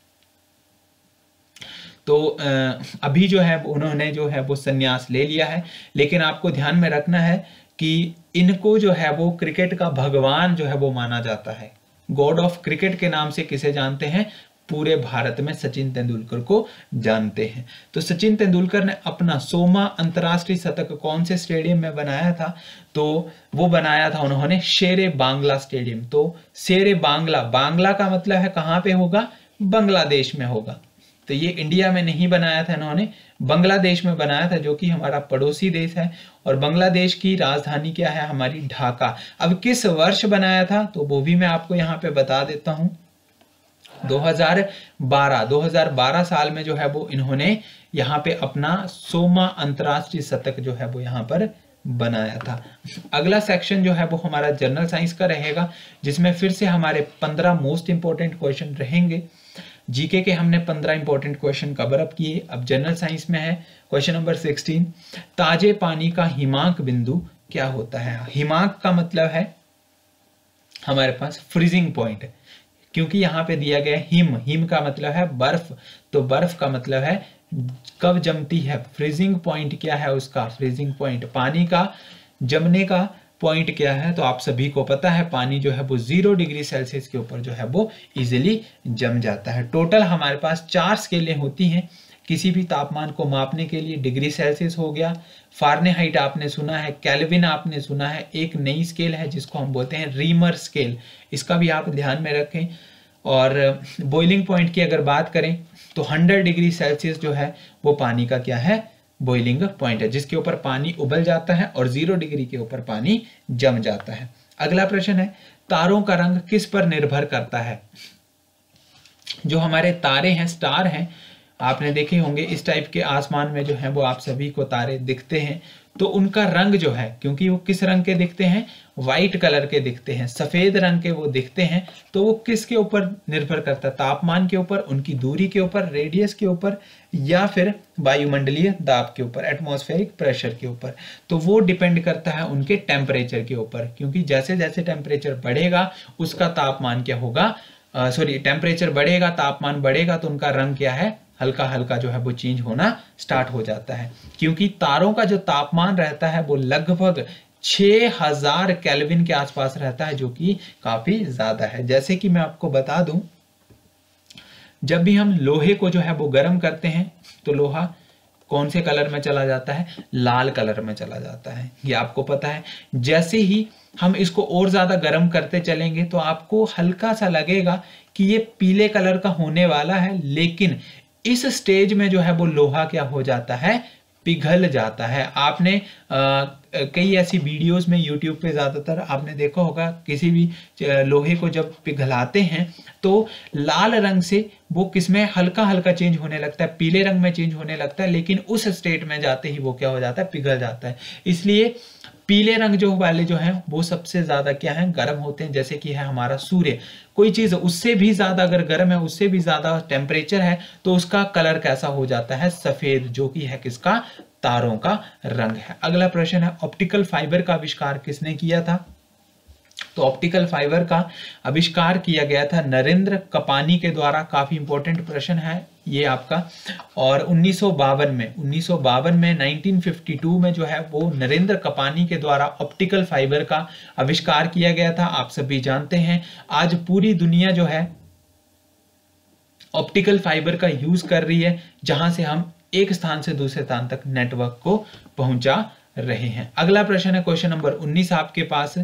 [SPEAKER 1] तो अभी जो है उन्होंने जो है वो संन्यास ले लिया है, लेकिन आपको ध्यान में रखना है कि इनको जो है वो क्रिकेट का भगवान जो है वो माना जाता है। गॉड ऑफ क्रिकेट के नाम से किसे जानते हैं? पूरे भारत में सचिन तेंदुलकर को जानते हैं। तो सचिन तेंदुलकर ने अपना सौवां अंतरराष्ट्रीय शतक कौन से स्टेडियम में बनाया था? तो वो बनाया था उन्होंने शेरे बांग्ला स्टेडियम। तो शेरे बांग्ला, बांग्ला का मतलब है कहां पे होगा? बांग्लादेश में होगा। तो ये इंडिया में नहीं बनाया था इन्होंने, बांग्लादेश में बनाया था, जो कि हमारा पड़ोसी देश है। और बांग्लादेश की राजधानी क्या है? हमारी ढाका। अब किस वर्ष बनाया था तो वो भी मैं आपको यहाँ पे बता देता हूँ। दो हज़ार बारह दो हज़ार बारह साल में जो है वो इन्होंने यहाँ पे अपना सौवां अंतरराष्ट्रीय शतक जो है वो यहाँ पर बनाया था। अगला सेक्शन जो है वो हमारा जनरल साइंस का रहेगा, जिसमें फिर से हमारे पंद्रह मोस्ट इंपॉर्टेंट क्वेश्चन रहेंगे। जीके के हमने पंद्रह इंपॉर्टेंट क्वेश्चन कवर अप किए। अब जनरल साइंस में है क्वेश्चन नंबर सिक्सटीन, ताजे पानी का हिमांक बिंदु क्या होता है। हिमांक का मतलब है हमारे पास फ्रीजिंग पॉइंट, क्योंकि यहाँ पे दिया गया हिम, हिम का मतलब है बर्फ, तो बर्फ का मतलब है कब जमती है। फ्रीजिंग पॉइंट क्या है उसका, फ्रीजिंग पॉइंट पानी का जमने का पॉइंट क्या है, तो आप सभी को पता है पानी जो है वो जीरो डिग्री सेल्सियस के ऊपर जो है वो इजीली जम जाता है। टोटल हमारे पास चार स्केलें होती हैं किसी भी तापमान को मापने के लिए। डिग्री सेल्सियस हो गया, फारेनहाइट आपने सुना है, केल्विन आपने सुना है, एक नई स्केल है जिसको हम बोलते हैं रीमर स्केल, इसका भी आप ध्यान में रखें। और बॉइलिंग पॉइंट की अगर बात करें तो हंड्रेड डिग्री सेल्सियस जो है वो पानी का क्या है, बॉइलिंग पॉइंट है, जिसके ऊपर पानी उबल जाता है और जीरो डिग्री के ऊपर पानी जम जाता है। अगला प्रश्न है, तारों का रंग किस पर निर्भर करता है। जो हमारे तारे हैं, स्टार हैं, आपने देखे होंगे इस टाइप के आसमान में जो है वो आप सभी को तारे दिखते हैं, तो उनका रंग जो है, क्योंकि वो किस रंग के दिखते हैं, व्हाइट कलर के दिखते हैं, सफेद रंग के वो दिखते हैं, तो वो किसके ऊपर निर्भर करता है, तापमान के ऊपर, उनकी दूरी के ऊपर, रेडियस के ऊपर, या फिर वायुमंडलीय दाब के ऊपर, एटमॉस्फेरिक प्रेशर के ऊपर। तो वो डिपेंड करता है उनके टेम्परेचर के ऊपर, क्योंकि जैसे जैसे टेम्परेचर बढ़ेगा उसका तापमान क्या होगा, सॉरी टेम्परेचर बढ़ेगा, तापमान बढ़ेगा, तो उनका रंग क्या है, हल्का हल्का जो है वो चेंज होना स्टार्ट हो जाता है। क्योंकि तारों का जो तापमान रहता है वो लगभग छह हज़ार केल्विन के आसपास रहता है, जो कि काफी ज्यादा है। जैसे कि मैं आपको बता दूं, जब भी हम लोहे को जो है वो गर्म करते हैं तो लोहा कौन से कलर में चला जाता है, लाल कलर में चला जाता है, ये आपको पता है। जैसे ही हम इसको और ज्यादा गर्म करते चलेंगे तो आपको हल्का सा लगेगा कि ये पीले कलर का होने वाला है, लेकिन इस स्टेज में जो है वो लोहा क्या हो जाता है, पिघल जाता है। आपने आ, कई ऐसी वीडियोस में यूट्यूब पे ज्यादातर आपने देखा होगा, किसी भी लोहे को जब पिघलाते हैं तो लाल रंग से वो किसमें हल्का हल्का चेंज होने लगता है, पीले रंग में चेंज होने लगता है, लेकिन उस स्टेट में जाते ही वो क्या हो जाता है, पिघल जाता है। इसलिए पीले रंग जो वाले जो हैं वो सबसे ज्यादा क्या है, गर्म होते हैं। जैसे कि है हमारा सूर्य, कोई चीज उससे भी ज्यादा अगर गर्म है, उससे भी ज्यादा टेम्परेचर है, तो उसका कलर कैसा हो जाता है, सफेद, जो कि है किसका, तारों का रंग है। अगला प्रश्न है, ऑप्टिकल फाइबर का आविष्कार किसने किया था। तो ऑप्टिकल फाइबर का आविष्कार किया गया था नरेंद्र कपानी के द्वारा। काफी इंपॉर्टेंट प्रश्न है ये आपका। और उन्नीस सौ बावन में उन्नीस सौ बावन में उन्नीस सौ बावन में जो है वो नरेंद्र कपानी के द्वारा ऑप्टिकल फाइबर का आविष्कार किया गया था। आप सभी जानते हैं आज पूरी दुनिया जो है ऑप्टिकल फाइबर का यूज कर रही है, जहां से हम एक स्थान से दूसरे स्थान तक नेटवर्क को पहुंचा रहे हैं। अगला प्रश्न है क्वेश्चन नंबर उन्नीस आपके पास।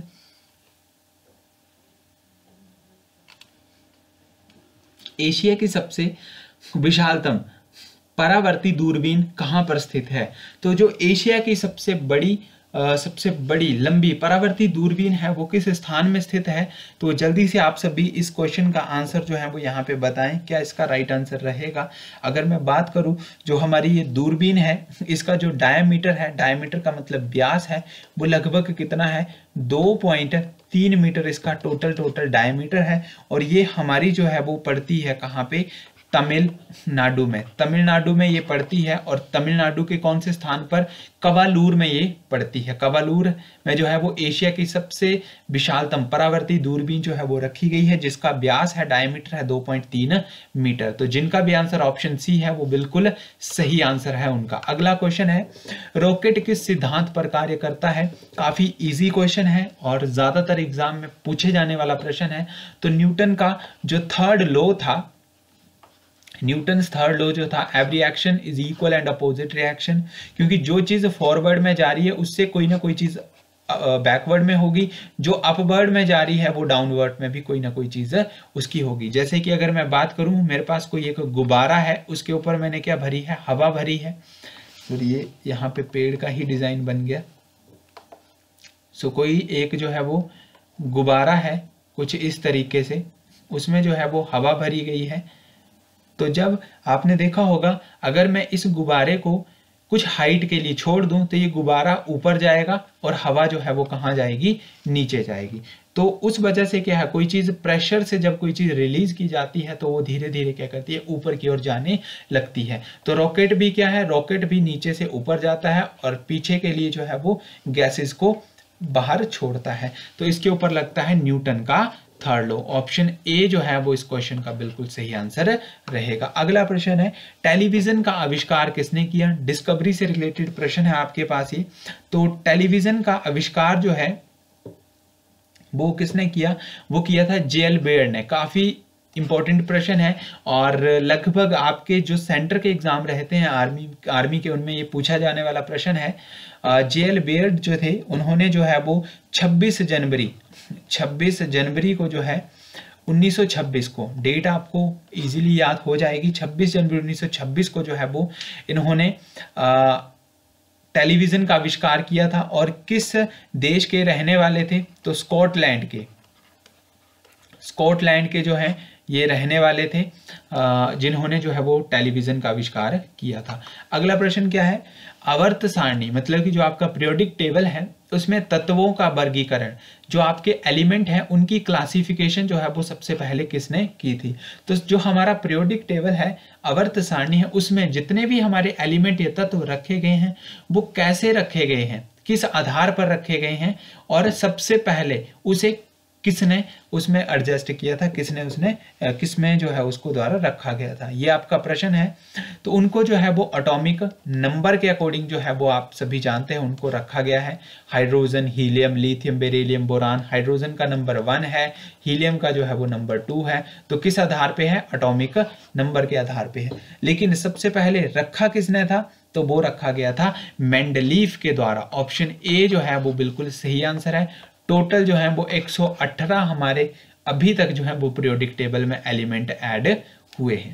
[SPEAKER 1] एशिया की सबसे विशालतम परावर्ती दूरबीन कहां पर स्थित है। तो जो एशिया की सबसे बड़ी आ, सबसे बड़ी लंबी परावर्ती दूरबीन है वो किस स्थान में स्थित है। तो जल्दी से आप सभी इस क्वेश्चन का आंसर जो है वो यहाँ पे बताएं, क्या इसका राइट आंसर रहेगा। अगर मैं बात करूं, जो हमारी ये दूरबीन है इसका जो डायमीटर है, डायमीटर का मतलब व्यास है, वो लगभग कितना है, दो पॉइंट तीन मीटर इसका टोटल टोटल डायमीटर है। और ये हमारी जो है वो पड़ती है कहाँ पे, तमिलनाडु में। तमिलनाडु में ये पड़ती है, और तमिलनाडु के कौन से स्थान पर, कवालूर में ये पड़ती है। कवालूर में जो है वो एशिया की सबसे विशालतम परावर्ती दूरबीन जो है वो रखी गई है, जिसका व्यास है, डायमीटर है दो पॉइंट तीन मीटर। तो जिनका भी आंसर ऑप्शन सी है वो बिल्कुल सही आंसर है उनका। अगला क्वेश्चन है, रॉकेट किस सिद्धांत पर कार्य करता है। काफी इजी क्वेश्चन है और ज्यादातर एग्जाम में पूछे जाने वाला प्रश्न है। तो न्यूटन का जो थर्ड लॉ था, न्यूटन थर्ड लॉ जो था, every action is equal and opposite reaction, क्योंकि जो चीज फॉरवर्ड में जा रही है उससे कोई ना कोई चीज बैकवर्ड में होगी, जो अपवर्ड में जा रही है वो डाउनवर्ड में भी कोई ना कोई चीज उसकी होगी। जैसे कि अगर मैं बात करूं, मेरे पास कोई एक गुब्बारा है, उसके ऊपर मैंने क्या भरी है, हवा भरी है। तो ये यहाँ पे पेड़ का ही डिजाइन बन गया। सो कोई एक जो है वो गुब्बारा है कुछ इस तरीके से, उसमें जो है वो हवा भरी गई है। तो जब आपने देखा होगा, अगर मैं इस गुब्बारे को कुछ हाइट के लिए छोड़ दूं तो ये गुब्बारा ऊपर जाएगा और हवा जो है वो कहाँ जाएगी, नीचे जाएगी। तो उस वजह से क्या है, कोई चीज़ प्रेशर से जब कोई चीज़ रिलीज की जाती है तो वो धीरे धीरे क्या करती है, ऊपर की ओर जाने लगती है। तो रॉकेट भी क्या है, रॉकेट भी नीचे से ऊपर जाता है और पीछे के लिए जो है वो गैसेस को बाहर छोड़ता है। तो इसके ऊपर लगता है न्यूटन का थर्ड लॉ। ऑप्शन ए जो है वो इस क्वेश्चन का बिल्कुल सही आंसर रहेगा। अगला प्रश्न है, टेलीविजन का आविष्कार किसने किया? डिस्कवरी से रिलेटेड प्रश्न है आपके पास ही। तो टेलीविजन का आविष्कार जो है वो किसने किया? वो किया था जे एल बेयर ने। काफी इंपॉर्टेंट प्रश्न है और लगभग आपके जो सेंटर के एग्जाम रहते हैं आर्मी आर्मी के, उनमें ये पूछा जाने वाला प्रश्न है। जे एल बेयर जो थे, उन्होंने जो है वो छब्बीस जनवरी छब्बीस जनवरी को जो है उन्नीस सौ छब्बीस को, डेट आपको इजीली याद हो जाएगी, छब्बीस जनवरी उन्नीस सौ छब्बीस को जो है वो इन्होंने टेलीविजन का आविष्कार किया था। और किस देश के रहने वाले थे? तो स्कॉटलैंड के स्कॉटलैंड के जो है ये रहने वाले थे, जिन्होंने जो है वो टेलीविजन का आविष्कार किया था। अगला प्रश्न क्या है? आवर्त सारणी मतलब कि जो आपका पीरियोडिक टेबल है उसमें तत्वों का वर्गीकरण, जो आपके एलिमेंट हैं उनकी क्लासिफिकेशन जो है वो सबसे पहले किसने की थी? तो जो हमारा पीरियोडिक टेबल है, आवर्त सारणी है, उसमें जितने भी हमारे एलिमेंट या तत्व रखे गए हैं वो कैसे रखे गए हैं, किस आधार पर रखे गए हैं, और सबसे पहले उसे किसने उसमें एडजस्ट किया था, किसने उसने किसमें जो है उसको द्वारा रखा गया था, ये आपका प्रश्न है। तो उनको जो है वो एटॉमिक नंबर के अकॉर्डिंग जो है वो आप सभी जानते हैं उनको रखा गया है। Hydrogen, helium, lithium, beryllium, boron. Hydrogen का नंबर वन है, हीलियम का जो है वो नंबर टू है। तो किस आधार पे है? एटॉमिक नंबर के आधार पे है। लेकिन सबसे पहले रखा किसने था? तो वो रखा गया था मेंडलीफ के द्वारा। ऑप्शन ए जो है वो बिल्कुल सही आंसर है। टोटल जो है वो एक सौ अठारह हमारे अभी तक जो है वो पीरियोडिक टेबल में एलिमेंट ऐड हुए हैं।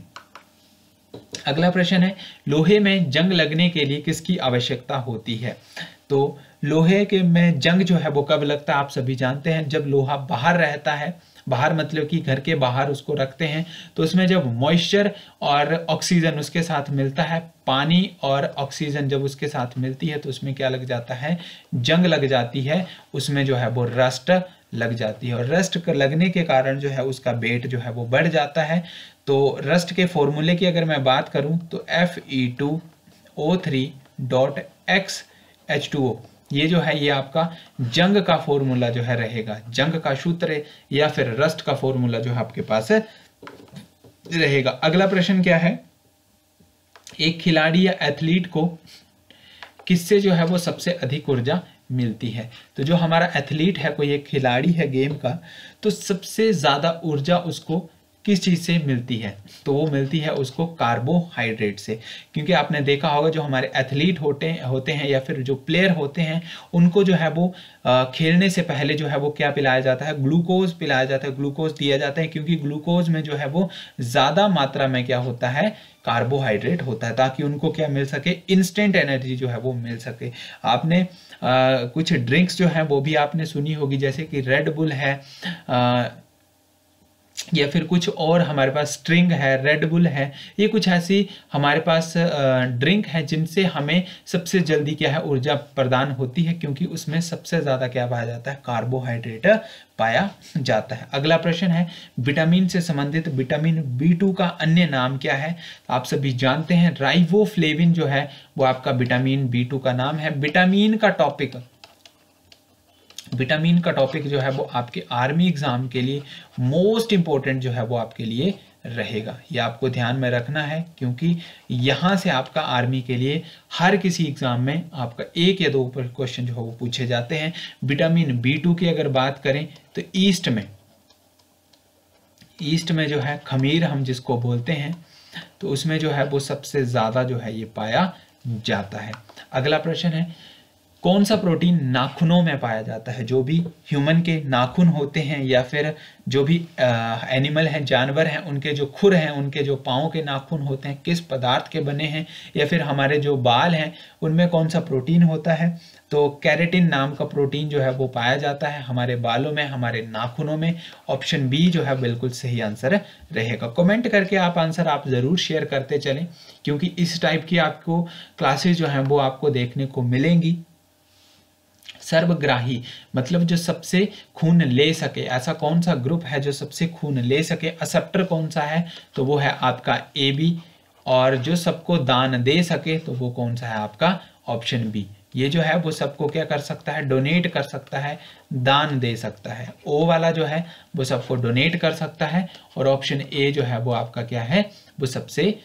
[SPEAKER 1] अगला प्रश्न है, लोहे में जंग लगने के लिए किसकी आवश्यकता होती है? तो लोहे के में जंग जो है वो कब लगता है? आप सभी जानते हैं, जब लोहा बाहर रहता है, बाहर मतलब कि घर के बाहर उसको रखते हैं, तो उसमें जब मॉइस्चर और ऑक्सीजन उसके साथ मिलता है, पानी और ऑक्सीजन जब उसके साथ मिलती है तो उसमें क्या लग जाता है? जंग लग जाती है, उसमें जो है वो रस्ट लग जाती है। और रस्ट लगने के कारण जो है उसका वेट जो है वो बढ़ जाता है। तो रस्ट के फॉर्मूले की अगर मैं बात करूं तो F E two O three dot X H two O, ये जो है ये आपका जंग का फॉर्मूला जो है रहेगा, जंग का सूत्र या फिर रस्ट का फॉर्मूला जो है आपके पास रहेगा। अगला प्रश्न क्या है, एक खिलाड़ी या एथलीट को किससे जो है वो सबसे अधिक ऊर्जा मिलती है? तो जो हमारा एथलीट है, कोई एक खिलाड़ी है गेम का, तो सबसे ज्यादा ऊर्जा उसको किस चीज से मिलती है? तो वो मिलती है उसको कार्बोहाइड्रेट से। क्योंकि आपने देखा होगा जो हमारे एथलीट होते होते हैं या फिर जो प्लेयर होते हैं, उनको जो है वो खेलने से पहले जो है वो क्या पिलाया जाता है? ग्लूकोज पिलाया जाता है, ग्लूकोज दिया जाता है, क्योंकि ग्लूकोज में जो है वो ज्यादा मात्रा में क्या होता है? कार्बोहाइड्रेट होता है, ताकि उनको क्या मिल सके? इंस्टेंट एनर्जी जो है वो मिल सके। आपने आ, कुछ ड्रिंक्स जो है वो भी आपने सुनी होगी, जैसे कि रेड बुल है, आ, या फिर कुछ और हमारे पास स्ट्रिंग है, रेड बुल है, ये कुछ ऐसी हमारे पास ड्रिंक है जिनसे हमें सबसे जल्दी क्या है ऊर्जा प्रदान होती है, क्योंकि उसमें सबसे ज्यादा क्या पाया जाता है? कार्बोहाइड्रेट पाया जाता है। अगला प्रश्न है, विटामिन से संबंधित विटामिन बी टू का अन्य नाम क्या है? आप सभी जानते हैं राइबोफ्लेविन जो है वो आपका विटामिन बी टू का नाम है। विटामिन का टॉपिक विटामिन का टॉपिक जो है वो आपके आर्मी एग्जाम के लिए मोस्ट इंपॉर्टेंट जो है वो आपके लिए रहेगा, ये आपको ध्यान में रखना है, क्योंकि यहां से आपका आर्मी के लिए हर किसी एग्जाम में आपका एक या दो क्वेश्चन जो है वो पूछे जाते हैं। विटामिन बी टू की अगर बात करें तो ईस्ट में ईस्ट में जो है खमीर हम जिसको बोलते हैं, तो उसमें जो है वो सबसे ज्यादा जो है ये पाया जाता है। अगला प्रश्न है, कौन सा प्रोटीन नाखूनों में पाया जाता है? जो भी ह्यूमन के नाखून होते हैं या फिर जो भी एनिमल हैं, जानवर हैं, उनके जो खुर हैं, उनके जो पाँव के नाखून होते हैं, किस पदार्थ के बने हैं, या फिर हमारे जो बाल हैं उनमें कौन सा प्रोटीन होता है? तो कैरेटिन नाम का प्रोटीन जो है वो पाया जाता है हमारे बालों में, हमारे नाखूनों में। ऑप्शन बी जो है बिल्कुल सही आंसर रहेगा। कमेंट करके आप आंसर आप ज़रूर शेयर करते चलें, क्योंकि इस टाइप की आपको क्लासेस जो हैं वो आपको देखने को मिलेंगी। सर्वग्राही मतलब जो सबसे खून ले सके, ऐसा कौन सा ग्रुप है जो सबसे खून ले सके? एक्सेप्टर कौन सा है? तो वो है आपका ए बी। और जो सबको दान दे सके तो वो कौन सा है? आपका ऑप्शन बी। ये जो है वो सबको क्या कर सकता है? डोनेट कर सकता है, दान दे सकता है। ओ वाला जो है वो सबको डोनेट कर सकता है, और ऑप्शन ए जो है वो आपका क्या है? वो सबसे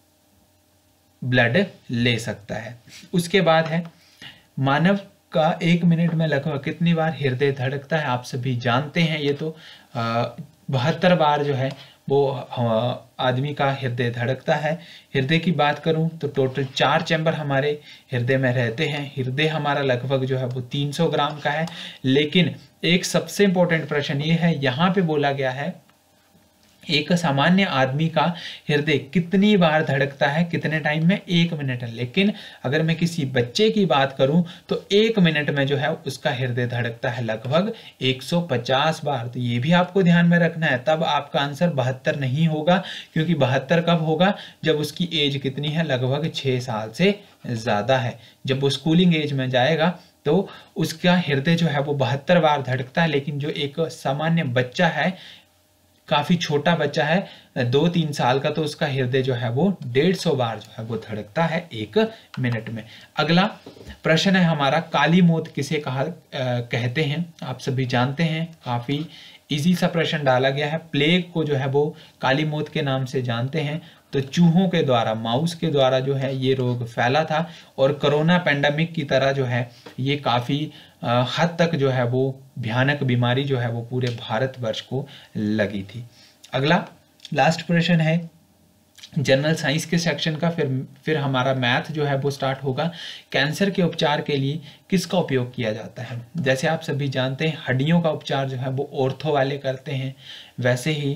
[SPEAKER 1] ब्लड ले सकता है। उसके बाद है मानव का एक मिनट में लगभग कितनी बार हृदय धड़कता है? आप सभी जानते हैं ये तो बहत्तर बार जो है वो आदमी का हृदय धड़कता है। हृदय की बात करूं तो टोटल चार चैम्बर हमारे हृदय में रहते हैं। हृदय हमारा लगभग जो है वो तीन सौ ग्राम का है। लेकिन एक सबसे इंपॉर्टेंट प्रश्न ये है, यहाँ पे बोला गया है एक सामान्य आदमी का हृदय कितनी बार धड़कता है, कितने टाइम में? एक मिनट है। लेकिन अगर मैं किसी बच्चे की बात करूं तो एक मिनट में जो है उसका हृदय धड़कता है लगभग एक सौ पचास बार। तो ये भी आपको ध्यान में रखना है। तब आपका आंसर बहत्तर नहीं होगा, क्योंकि बहत्तर कब होगा? जब उसकी एज कितनी है? लगभग छः साल से ज़्यादा है। जब वो स्कूलिंग एज में जाएगा तो उसका हृदय जो है वो बहत्तर बार धड़कता है। लेकिन जो एक सामान्य बच्चा है, काफी छोटा बच्चा है, दो तीन साल का, तो उसका हृदय जो है वो डेढ़ सौ बार जो है वो धड़कता है एक मिनट में। अगला प्रश्न है हमारा, काली मौत किसे कहा कहते हैं? आप सभी जानते हैं, काफी इजी सा प्रश्न डाला गया है। प्लेग को जो है वो काली मौत के नाम से जानते हैं। तो चूहों के द्वारा, माउस के द्वारा जो है ये रोग फैला था, और कोरोना पेंडेमिक की तरह जो है ये काफी हद तक जो है वो भयानक बीमारी जो है वो पूरे भारतवर्ष को लगी थी। अगला लास्ट प्रश्न है जनरल साइंस के सेक्शन का, फिर फिर हमारा मैथ जो है वो स्टार्ट होगा। कैंसर के उपचार के लिए किसका उपयोग किया जाता है? जैसे आप सभी जानते हैं हड्डियों का उपचार जो है वो ऑर्थो वाले करते हैं। वैसे ही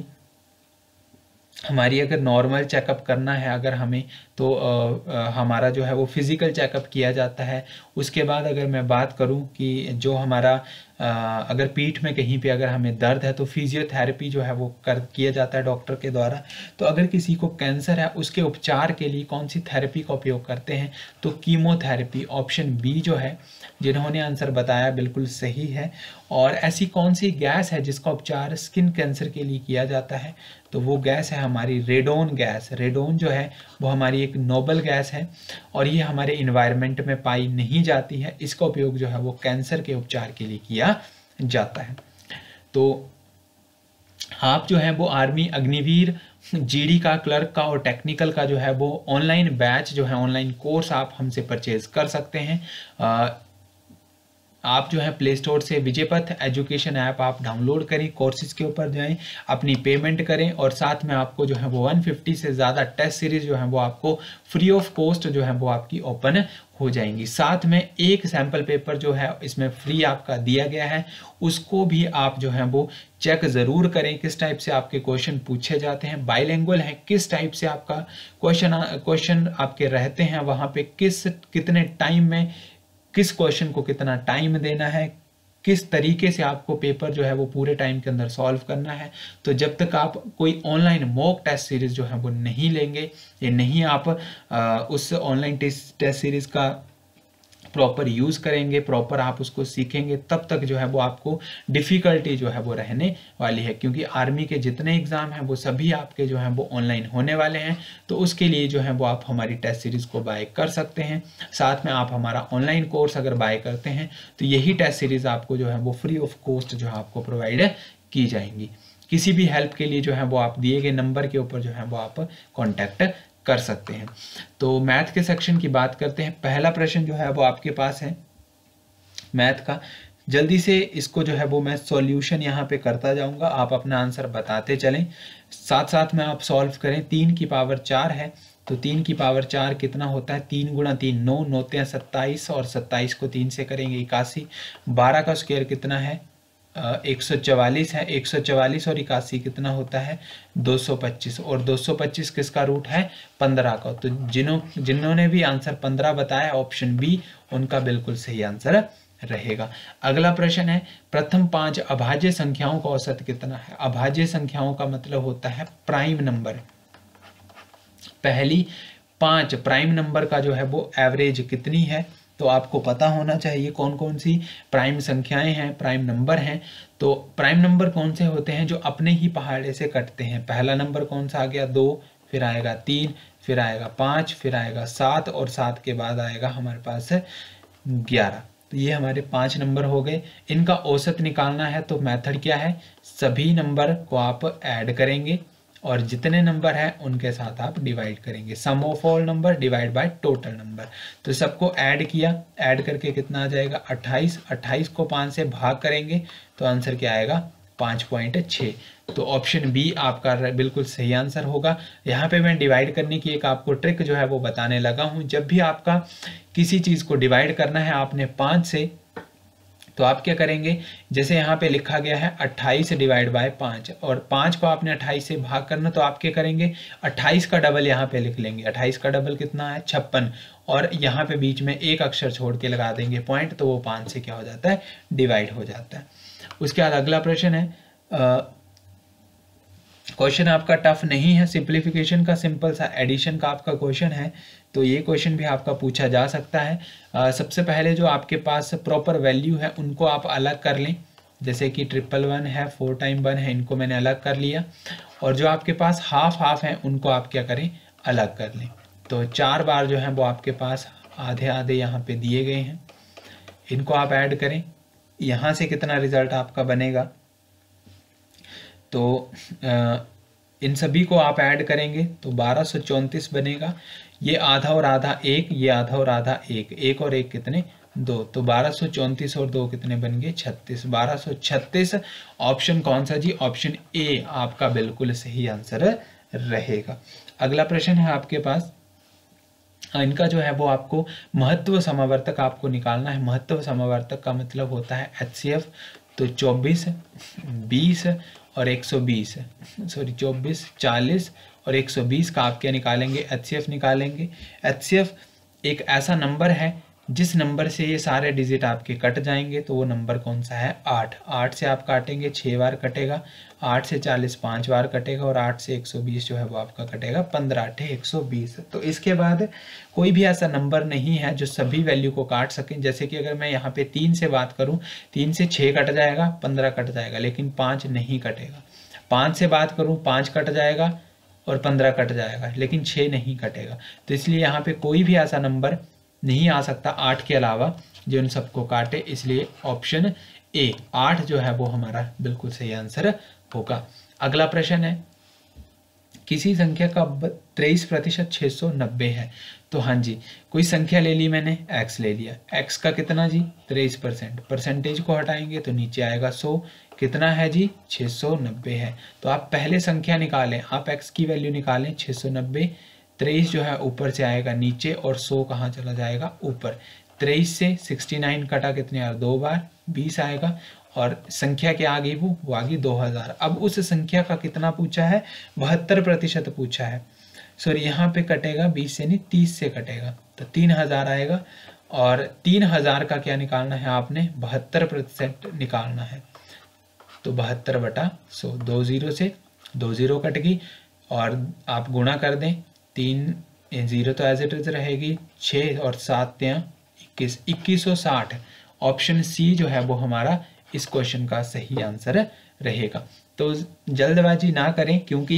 [SPEAKER 1] हमारी अगर नॉर्मल चेकअप करना है अगर हमें, तो आ, आ, हमारा जो है वो फिज़िकल चेकअप किया जाता है। उसके बाद अगर मैं बात करूं कि जो हमारा आ, अगर पीठ में कहीं पे अगर हमें दर्द है तो फिजियोथेरेपी जो है वो कर किया जाता है डॉक्टर के द्वारा। तो अगर किसी को कैंसर है उसके उपचार के लिए कौन सी थेरेपी का उपयोग करते हैं? तो कीमोथेरेपी। ऑप्शन बी जो है, जिन्होंने आंसर बताया बिल्कुल सही है। और ऐसी कौन सी गैस है जिसका उपचार स्किन कैंसर के लिए किया जाता है? तो वो गैस है हमारी रेडोन गैस। रेडोन जो है वो हमारी एक नोबल गैस है, और ये हमारे इन्वायरमेंट में पाई नहीं जाती है। इसका उपयोग जो है वो कैंसर के उपचार के लिए किया जाता है। तो आप जो है वो आर्मी अग्निवीर जीडी का, क्लर्क का और टेक्निकल का जो है वो ऑनलाइन बैच जो है, ऑनलाइन कोर्स आप हमसे परचेज कर सकते हैं। आ, आप जो है प्ले स्टोर से विजयपथ एजुकेशन ऐप आप डाउनलोड करें, कोर्सेज के ऊपर जाएं, अपनी पेमेंट करें, और साथ में आपको जो है वो एक सौ पचास से ज़्यादा टेस्ट सीरीज जो है वो आपको फ्री ऑफ कॉस्ट जो है वो आपकी ओपन हो जाएंगी। साथ में एक सैम्पल पेपर जो है इसमें फ्री आपका दिया गया है, उसको भी आप जो है वो चेक ज़रूर करें किस टाइप से आपके क्वेश्चन पूछे जाते हैं, बाइलिंगुअल है, किस टाइप से आपका क्वेश्चन क्वेश्चन आपके रहते हैं, वहाँ पे किस कितने टाइम में किस क्वेश्चन को कितना टाइम देना है, किस तरीके से आपको पेपर जो है वो पूरे टाइम के अंदर सॉल्व करना है। तो जब तक आप कोई ऑनलाइन मॉक टेस्ट सीरीज जो है वो नहीं लेंगे, ये नहीं आप आ, उस ऑनलाइन टेस्ट टेस्ट सीरीज का प्रॉपर यूज़ करेंगे, प्रॉपर आप उसको सीखेंगे, तब तक जो है वो आपको डिफ़िकल्टी जो है वो रहने वाली है। क्योंकि आर्मी के जितने एग्ज़ाम हैं वो सभी आपके जो हैं वो ऑनलाइन होने वाले हैं। तो उसके लिए जो है वो आप हमारी टेस्ट सीरीज़ को बाय कर सकते हैं। साथ में आप हमारा ऑनलाइन कोर्स अगर बाय करते हैं तो यही टेस्ट सीरीज़ आपको जो है वो फ्री ऑफ कॉस्ट जो है आपको प्रोवाइड की जाएंगी। किसी भी हेल्प के लिए जो है वो आप दिए गए नंबर के ऊपर जो है वो आप कॉन्टैक्ट कर सकते हैं। तो मैथ के सेक्शन की बात करते हैं। पहला प्रश्न जो है वो आपके पास है मैथ का, जल्दी से इसको जो है वो मैं सॉल्यूशन यहाँ पे करता जाऊंगा, आप अपना आंसर बताते चलें, साथ साथ में आप सॉल्व करें। तीन की पावर चार है, तो तीन की पावर चार कितना होता है, तीन गुणा तीन नौ, नौते हैं सत्ताईस और सत्ताईस को तीन से करेंगे इक्यासी। बारह का स्क्वायर कितना है, एक सौ चवालीस है, एक सौ चवालीस और इक्यासी कितना होता है, दो सौ पच्चीस, और दो सौ पच्चीस किसका रूट है, पंद्रह का। तो जिन्हों जिन्होंने भी आंसर पंद्रह बताया ऑप्शन बी उनका बिल्कुल सही आंसर रहेगा। अगला प्रश्न है, प्रथम पांच अभाज्य संख्याओं का औसत कितना है। अभाज्य संख्याओं का मतलब होता है प्राइम नंबर। पहली पांच प्राइम नंबर का जो है वो एवरेज कितनी है, तो आपको पता होना चाहिए कौन कौन सी प्राइम संख्याएं हैं, प्राइम नंबर हैं। तो प्राइम नंबर कौन से होते हैं, जो अपने ही पहाड़े से कटते हैं। पहला नंबर कौन सा आ गया, दो, फिर आएगा तीन, फिर आएगा पाँच, फिर आएगा सात, और सात के बाद आएगा हमारे पास ग्यारह। तो ये हमारे पांच नंबर हो गए। इनका औसत निकालना है तो मेथड क्या है, सभी नंबर को आप ऐड करेंगे और जितने नंबर हैं उनके साथ आप डिवाइड करेंगे। Sum of all number divide by total number. तो सबको ऐड किया, ऐड करके कितना आ जाएगा, अट्ठाईस। अट्ठाईस को पाँच से भाग करेंगे तो आंसर क्या आएगा, पाँच पॉइंट छः। तो ऑप्शन बी आपका बिल्कुल सही आंसर होगा। यहाँ पे मैं डिवाइड करने की एक आपको ट्रिक जो है वो बताने लगा हूँ। जब भी आपका किसी चीज़ को डिवाइड करना है आपने पाँच से, तो आप क्या करेंगे, जैसे यहाँ पे लिखा गया है अट्ठाईस डिवाइड बाय पाँच, और पाँच को आपने अट्ठाईस से भाग करना, तो आप क्या करेंगे, अट्ठाईस का डबल यहाँ पे लिख लेंगे। अट्ठाईस का डबल कितना है, छप्पन, और यहाँ पे बीच में एक अक्षर छोड़ के लगा देंगे पॉइंट, तो वो पाँच से क्या हो जाता है, डिवाइड हो जाता है। उसके बाद अगला प्रश्न है, क्वेश्चन आपका टफ नहीं है, सिंप्लीफिकेशन का सिंपल सा एडिशन का आपका क्वेश्चन है, तो ये क्वेश्चन भी आपका पूछा जा सकता है। आ, सबसे पहले जो आपके पास प्रॉपर वैल्यू है उनको आप अलग कर लें, जैसे कि ट्रिपल वन है, फोर टाइम वन है, इनको मैंने अलग कर लिया, और जो आपके पास हाफ हाफ है उनको आप क्या करें, अलग कर लें। तो चार बार जो है वो आपके पास आधे आधे यहाँ पे दिए गए हैं, इनको आप ऐड करें, यहाँ से कितना रिजल्ट आपका बनेगा, तो आ, इन सभी को आप ऐड करेंगे तो बारह सौ चौंतीस बनेगा। ये आधा और आधा एक, ये आधा और आधा एक, एक और एक कितने, दो, तो बारह सौ चौंतीस और दो कितने बन गए, छत्तीस। बारह सौ छत्तीस ऑप्शन कौन सा जी, ऑप्शन ए आपका बिल्कुल सही आंसर रहेगा। अगला प्रश्न है आपके पास, इनका जो है वो आपको महत्व समावर्तक आपको निकालना है। महत्व समावर्तक का मतलब होता है एच सी एफ। तो चौबीस, बीस और एक सौ बीस, सॉरी चौबीस, चालीस और एक सौ बीस का आप क्या निकालेंगे, एच सी एफ निकालेंगे। एच सी एफ एक ऐसा नंबर है जिस नंबर से ये सारे डिजिट आपके कट जाएंगे, तो वो नंबर कौन सा है, आठ। आठ से आप काटेंगे, छः बार कटेगा, आठ से चालीस पाँच बार कटेगा, और आठ से एक सौ बीस जो है वो आपका कटेगा पंद्रह, आठे एक सौ बीस। तो इसके बाद कोई भी ऐसा नंबर नहीं है जो सभी वैल्यू को काट सकें। जैसे कि अगर मैं यहाँ पे तीन से बात करूँ, तीन से छः कट जाएगा, पंद्रह कट जाएगा, लेकिन पाँच नहीं कटेगा। पाँच से बात करूँ, पाँच कट जाएगा और पंद्रह कट जाएगा, लेकिन छः नहीं कटेगा। तो इसलिए यहाँ पे कोई भी ऐसा नंबर नहीं आ सकता आठ के अलावा जो इन सबको काटे, इसलिए ऑप्शन ए आठ जो है वो हमारा बिल्कुल सही आंसर होगा। अगला प्रश्न है, किसी संख्या का तेईस प्रतिशत छः सौ नब्बे है। तो हाँ जी, कोई संख्या ले ली मैंने, x ले लिया, x का कितना जी, तेईस परसेंट, परसेंटेज को हटाएंगे तो नीचे आएगा सौ, कितना है जी, छः सौ नब्बे है। तो आप पहले संख्या निकालें, आप x की वैल्यू निकालें छः सौ नब्बे, तेईस जो है ऊपर से आएगा नीचे और सौ कहाँ चला जाएगा, ऊपर। तेईस से उनहत्तर कटा कितने यार, दो बार, बीस आएगा, और संख्या क्या आ गई, वो वो आ गई दो हज़ार। अब उस संख्या का कितना पूछा है, बहत्तर प्रतिशत पूछा है। सॉरी यहाँ पे कटेगा बीस से नहीं, तीस से कटेगा, तो तीन हज़ार आएगा, और तीन हज़ार का क्या निकालना है आपने, बहत्तर प्रतिशत निकालना है। तो बहत्तर बटा सौ, दो जीरो से दो जीरो कट गई, और आप गुणा कर दें, तीन जीरो तो एज इट इज रहेगी, छः और सात त्या इक्कीस, इक्कीस सौ साठ। ऑप्शन सी जो है वो हमारा इस क्वेश्चन का सही आंसर रहेगा। तो जल्दबाजी ना करें, क्योंकि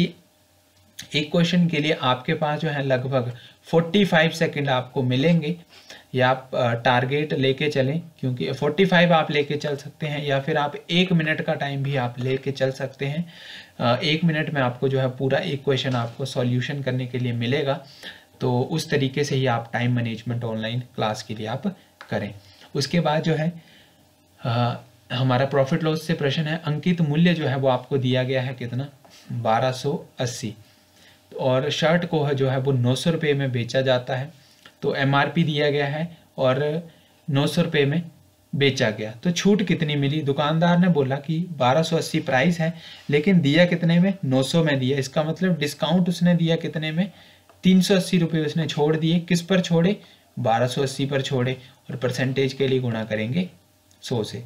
[SPEAKER 1] एक क्वेश्चन के लिए आपके पास जो है लगभग पैंतालीस सेकंड आपको मिलेंगे, या आप टारगेट लेके चलें, क्योंकि पैंतालीस आप लेके चल सकते हैं, या फिर आप एक मिनट का टाइम भी आप लेके चल सकते हैं। एक मिनट में आपको जो है पूरा एक क्वेश्चन आपको सॉल्यूशन करने के लिए मिलेगा। तो उस तरीके से ही आप टाइम मैनेजमेंट ऑनलाइन क्लास के लिए आप करें। उसके बाद जो है आ, हमारा प्रॉफिट लॉस से प्रश्न है, अंकित मूल्य जो है वो आपको दिया गया है कितना, बारह सौ अस्सी। और शर्ट को जो है वो नौ सौ रुपये में बेचा जाता है। तो एमआरपी दिया गया है और नौ सौ रुपये में बेचा गया, तो छूट कितनी मिली? दुकानदार ने बोला कि बारह सौ अस्सी प्राइस है, लेकिन दिया कितने में? नौ सौ में दिया। इसका मतलब डिस्काउंट उसने दिया कितने में? तीन सौ अस्सी रुपये उसने छोड़ दिए। किस पर छोड़े? बारह सौ अस्सी पर छोड़े, और परसेंटेज के लिए गुणा करेंगे सौ से।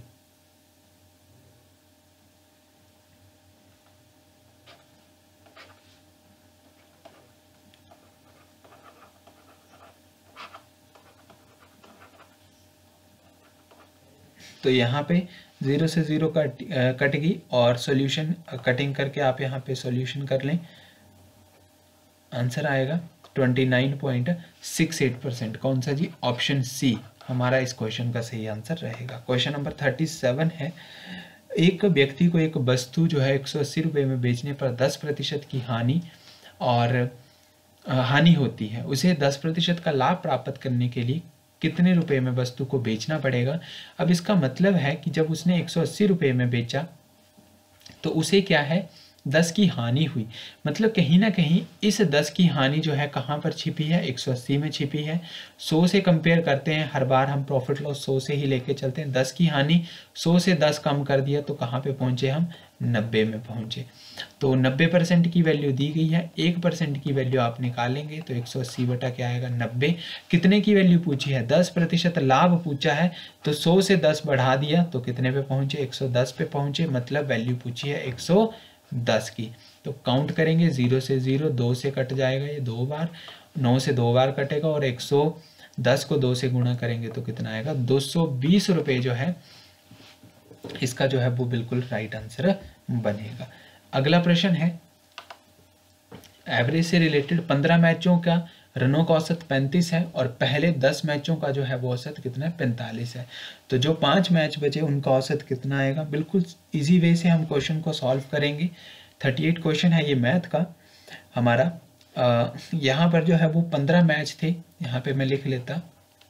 [SPEAKER 1] तो यहाँ पे ज़ीरो से ज़ीरो कट कट गई, और सॉल्यूशन कटिंग करके आप यहाँ पे सॉल्यूशन कर लें, आंसर आएगा उनतीस पॉइंट सिक्स एट परसेंट। कौन सा जी? ऑप्शन सी हमारा इस क्वेश्चन का सही आंसर रहेगा। क्वेश्चन नंबर थर्टी सेवन है, एक व्यक्ति को एक वस्तु जो है एक सौ अस्सी रुपये में बेचने पर दस प्रतिशत की हानि और हानि होती है। उसे दस प्रतिशत का लाभ प्राप्त करने के लिए कितने रुपए में वस्तु को बेचना पड़ेगा? अब इसका मतलब है कि जब उसने एक सौ अस्सी रुपये में बेचा तो उसे क्या है? दस की हानि हुई। मतलब कहीं ना कहीं इस दस की हानि जो है कहाँ पर छिपी है? एक सौ अस्सी में छिपी है। सौ से कंपेयर करते हैं, हर बार हम प्रॉफिट लॉस सौ से ही लेके चलते हैं। दस की हानि, सौ से दस कम कर दिया तो कहाँ पे पहुँचे हम? नब्बे में पहुँचे। तो नब्बे परसेंट की वैल्यू दी गई है, एक परसेंट की वैल्यू आप निकालेंगे तो एक सौ अस्सी बटा क्या आएगा? नब्बे। कितने की वैल्यू पूछी है? दस प्रतिशत लाभ पूछा है, तो सौ से दस बढ़ा दिया तो कितने पे पहुँचे? एक सौ दस पे पहुँचे। मतलब वैल्यू पूछी है एक सौ दस की। तो काउंट करेंगे, जीरो से जीरो, दो से कट जाएगा ये दो बार, नौ से दो बार कटेगा, और एक सौ दस को दो से गुणा करेंगे तो कितना आएगा? दो सौ बीस रुपये जो है इसका जो है वो बिल्कुल राइट आंसर बनेगा। अगला प्रश्न है, एवरेज से रिलेटेड पंद्रह मैचों का रनों का औसत पैंतीस है और पहले दस मैचों का जो है वो औसत कितना है? पैंतालीस है। तो जो पांच मैच बचे उनका औसत कितना आएगा? बिल्कुल इजी वे से हम क्वेश्चन को सॉल्व करेंगे। अड़तीस क्वेश्चन है ये मैथ का हमारा। यहाँ पर जो है वो पंद्रह मैच थे, यहाँ पे मैं लिख लेता,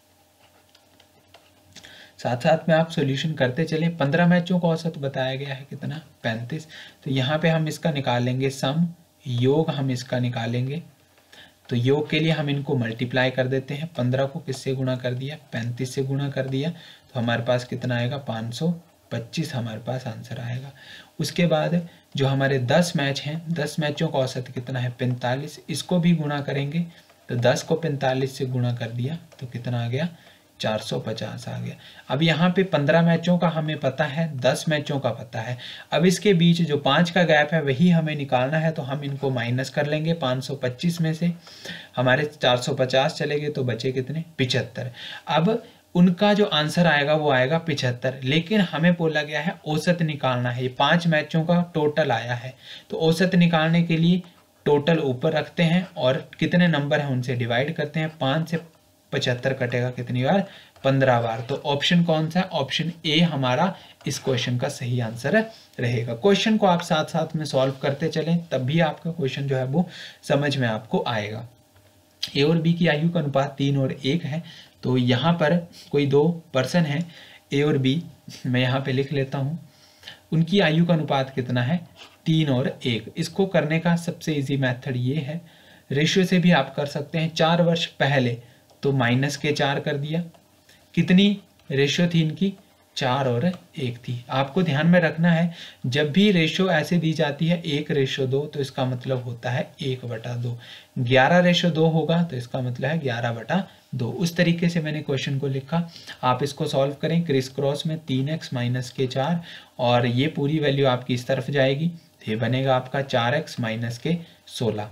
[SPEAKER 1] साथ साथ में आप सॉल्यूशन करते चले। पंद्रह मैचों का औसत बताया गया है कितना? पैंतीस। तो यहाँ पे हम इसका निकालेंगे सम, योग हम इसका निकालेंगे। तो योग के लिए हम इनको मल्टीप्लाई कर देते हैं। पंद्रह को किससे गुणा कर दिया? पैंतीस से गुणा कर दिया, तो हमारे पास कितना आएगा? पाँच सौ पच्चीस हमारे पास आंसर आएगा। उसके बाद जो हमारे दस मैच हैं, दस मैचों का औसत कितना है? पैंतालीस। इसको भी गुणा करेंगे, तो दस को पैंतालीस से गुणा कर दिया तो कितना आ गया? चार सौ पचास आ गया। अब यहाँ पे पंद्रह मैचों का हमें पता है, दस मैचों का पता है। अब इसके बीच जो पाँच का गैप है वही हमें निकालना है, तो हम इनको माइनस कर लेंगे। पाँच सौ पच्चीस में से हमारे चार सौ पचास चले गए तो बचे कितने? पिछहत्तर। अब उनका जो आंसर आएगा वो आएगा पिछहत्तर, लेकिन हमें बोला गया है औसत निकालना है। ये पाँच मैचों का टोटल आया है, तो औसत निकालने के लिए टोटल ऊपर रखते हैं और कितने नंबर हैं उनसे डिवाइड करते हैं। पाँच से पचहत्तर कटेगा कितनी बार? पंद्रह बार। तो ऑप्शन कौन सा है? ऑप्शन ए हमारा इस क्वेश्चन का सही आंसर रहेगा। क्वेश्चन को आप साथ साथ में सॉल्व करते चलें, तब भी आपका क्वेश्चन जो है वो समझ में आपको आएगा। ए और बी की आयु का अनुपात तीन और एक है। तो यहाँ पर कोई दो पर्सन है, ए और बी, मैं यहाँ पे लिख लेता हूँ। उनकी आयु का अनुपात कितना है? तीन और एक। इसको करने का सबसे इजी मेथड ये है, रेशियो से भी आप कर सकते हैं। चार वर्ष पहले तो माइनस के चार कर दिया। कितनी रेशियो थी इनकी? चार और एक थी। आपको ध्यान में रखना है, जब भी रेशियो ऐसे दी जाती है एक रेशियो दो, तो इसका मतलब होता है एक बटा दो। ग्यारह रेशियो दो होगा तो इसका मतलब है ग्यारह बटा दो। उस तरीके से मैंने क्वेश्चन को लिखा। आप इसको सॉल्व करें क्रिस क्रॉस में, तीन एक्स माइनस के चार, और ये पूरी वैल्यू आपकी इस तरफ जाएगी, ये बनेगा आपका चार एक्स माइनस के सोलह।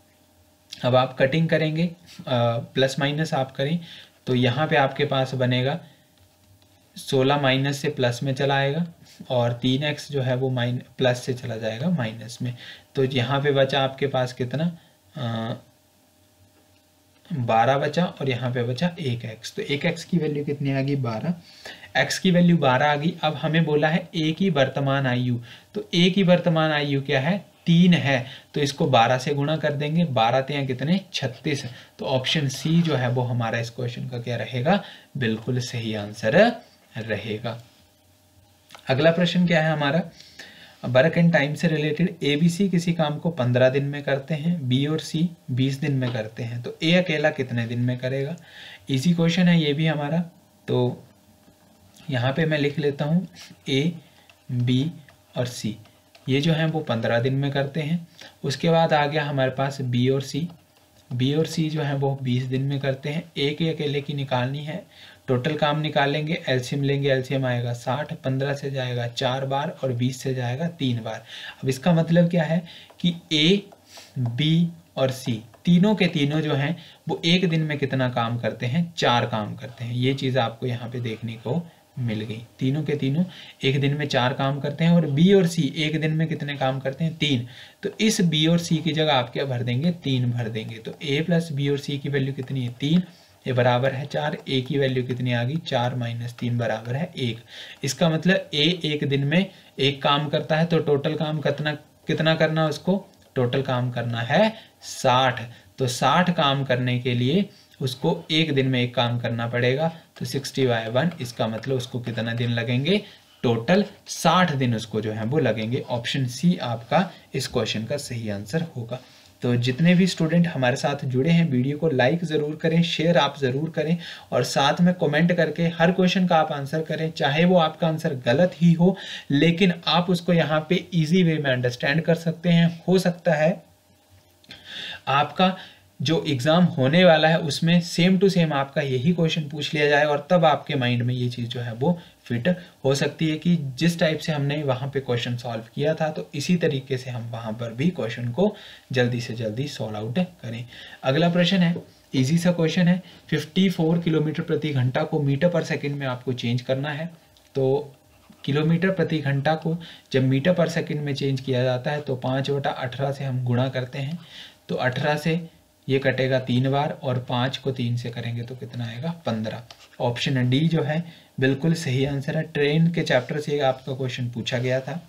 [SPEAKER 1] अब आप कटिंग करेंगे, प्लस माइनस आप करें तो यहाँ पे आपके पास बनेगा सोलह माइनस से प्लस में चला आएगा, और तीन एक्स जो है वो माइन प्लस से चला जाएगा माइनस में। तो यहाँ पे बचा आपके पास कितना? बारह बचा, और यहाँ पे बचा एक एक्स। तो एक एक्स की वैल्यू कितनी आ गई? बारह। एक्स की वैल्यू बारह आ गई। अब हमें बोला है ए की वर्तमान आयु, तो ए की वर्तमान आयु क्या है? तीन है। तो इसको बारह से गुणा कर देंगे, बारह तें कितने? छत्तीस। तो ऑप्शन सी जो है वो हमारा इस क्वेश्चन का क्या रहेगा? बिल्कुल सही आंसर रहेगा। अगला प्रश्न क्या है हमारा?
[SPEAKER 2] वर्क एंड टाइम से रिलेटेड ए बी सी किसी काम को पंद्रह दिन में करते हैं, बी और सी बीस दिन में करते हैं, तो ए अकेला कितने दिन में करेगा। इजी क्वेश्चन है ये भी हमारा। तो यहाँ पे मैं लिख लेता हूँ ए बी और सी, ये जो हैं वो पंद्रह दिन में करते हैं। उसके बाद आ गया हमारे पास बी और सी, बी और सी जो हैं वो बीस दिन में करते हैं। ए के अकेले की निकालनी है, टोटल काम निकालेंगे, एलसीएम लेंगे, एलसीएम आएगा साठ, पंद्रह से जाएगा चार बार और बीस से जाएगा तीन बार। अब इसका मतलब क्या है कि ए बी और सी तीनों के तीनों जो हैं वो एक दिन में कितना काम करते हैं, चार काम करते हैं। ये चीज़ आपको यहाँ पे देखने को मिल गई, तीनों के तीनों एक दिन में चार काम करते हैं। और बी और सी एक दिन में कितने काम करते हैं, तीन। तो इस बी और सी की जगह आप क्या भर देंगे, तीन भर देंगे। तो ए प्लस बी और सी की वैल्यू कितनी है, तीन, ये बराबर है चार। ए की वैल्यू कितनी आ गई, चार माइनस तीन बराबर है एक। इसका मतलब ए एक दिन में एक काम करता है, तो टोटल काम कितना कितना करना है उसको, टोटल काम करना है साठ। तो साठ काम करने के लिए उसको एक दिन में एक काम करना पड़ेगा, तो सिक्सटी बाय वन, इसका मतलब उसको कितना दिन लगेंगे, टोटल साठ दिन उसको जो है वो लगेंगे। ऑप्शन सी आपका इस क्वेश्चन का सही आंसर होगा। तो जितने भी स्टूडेंट हमारे साथ जुड़े हैं, वीडियो को लाइक ज़रूर करें, शेयर आप ज़रूर करें और साथ में कमेंट करके हर क्वेश्चन का आप आंसर करें, चाहे वो आपका आंसर गलत ही हो, लेकिन आप उसको यहाँ पे इजी वे में अंडरस्टैंड कर सकते हैं। हो सकता है आपका जो एग्ज़ाम होने वाला है उसमें सेम टू सेम आपका यही क्वेश्चन पूछ लिया जाए और तब आपके माइंड में ये चीज़ जो है वो फिट हो सकती है कि जिस टाइप से हमने वहाँ पे क्वेश्चन सॉल्व किया था, तो इसी तरीके से हम वहाँ पर भी क्वेश्चन को जल्दी से जल्दी सॉल्व आउट करें। अगला प्रश्न है, इजी सा क्वेश्चन है, चौवन किलोमीटर प्रति घंटा को मीटर पर सेकेंड में आपको चेंज करना है। तो किलोमीटर प्रति घंटा को जब मीटर पर सेकेंड में चेंज किया जाता है तो पाँच बटा अठारह से हम गुणा करते हैं, तो अठारह से ये कटेगा तीन बार और पाँच को तीन से करेंगे तो कितना आएगा, पंद्रह। ऑप्शन डी जो है बिल्कुल सही आंसर है। ट्रेन के चैप्टर से आपका क्वेश्चन पूछा गया था।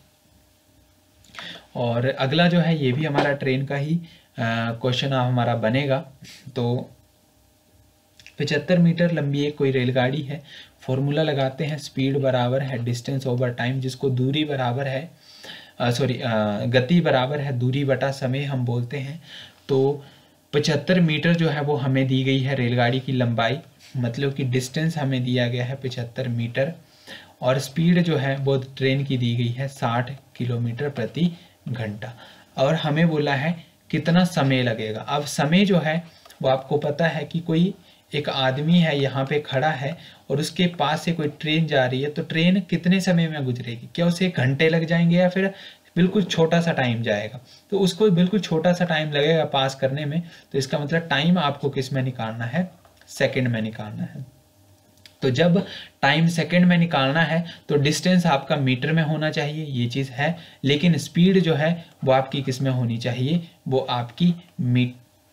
[SPEAKER 2] और अगला जो है ये भी हमारा ट्रेन का ही क्वेश्चन हमारा बनेगा। तो पचहत्तर मीटर लंबी एक कोई रेलगाड़ी है, फॉर्मूला लगाते हैं, स्पीड बराबर है डिस्टेंस ओवर टाइम, जिसको दूरी बराबर है सॉरी गति बराबर है दूरी बटा समय हम बोलते हैं। तो पचहत्तर मीटर जो है वो हमें दी गई है रेलगाड़ी की लंबाई, मतलब कि डिस्टेंस हमें दिया गया है पचहत्तर मीटर, और स्पीड जो है वो ट्रेन की दी गई है साठ किलोमीटर प्रति घंटा, और हमें बोला है कितना समय लगेगा। अब समय जो है वो आपको पता है कि कोई एक आदमी है यहाँ पे खड़ा है और उसके पास से कोई ट्रेन जा रही है, तो ट्रेन कितने समय में गुजरेगी, क्या उसे घंटे लग जाएंगे या फिर बिल्कुल छोटा सा टाइम जाएगा। तो उसको बिल्कुल छोटा सा टाइम लगेगा पास करने में, तो इसका मतलब टाइम आपको किस में निकालना है, सेकंड में निकालना है। तो जब टाइम सेकंड में निकालना है तो डिस्टेंस आपका मीटर में होना चाहिए, ये चीज़ है, लेकिन स्पीड जो है वो आपकी किस में होनी चाहिए, वो आपकी मीट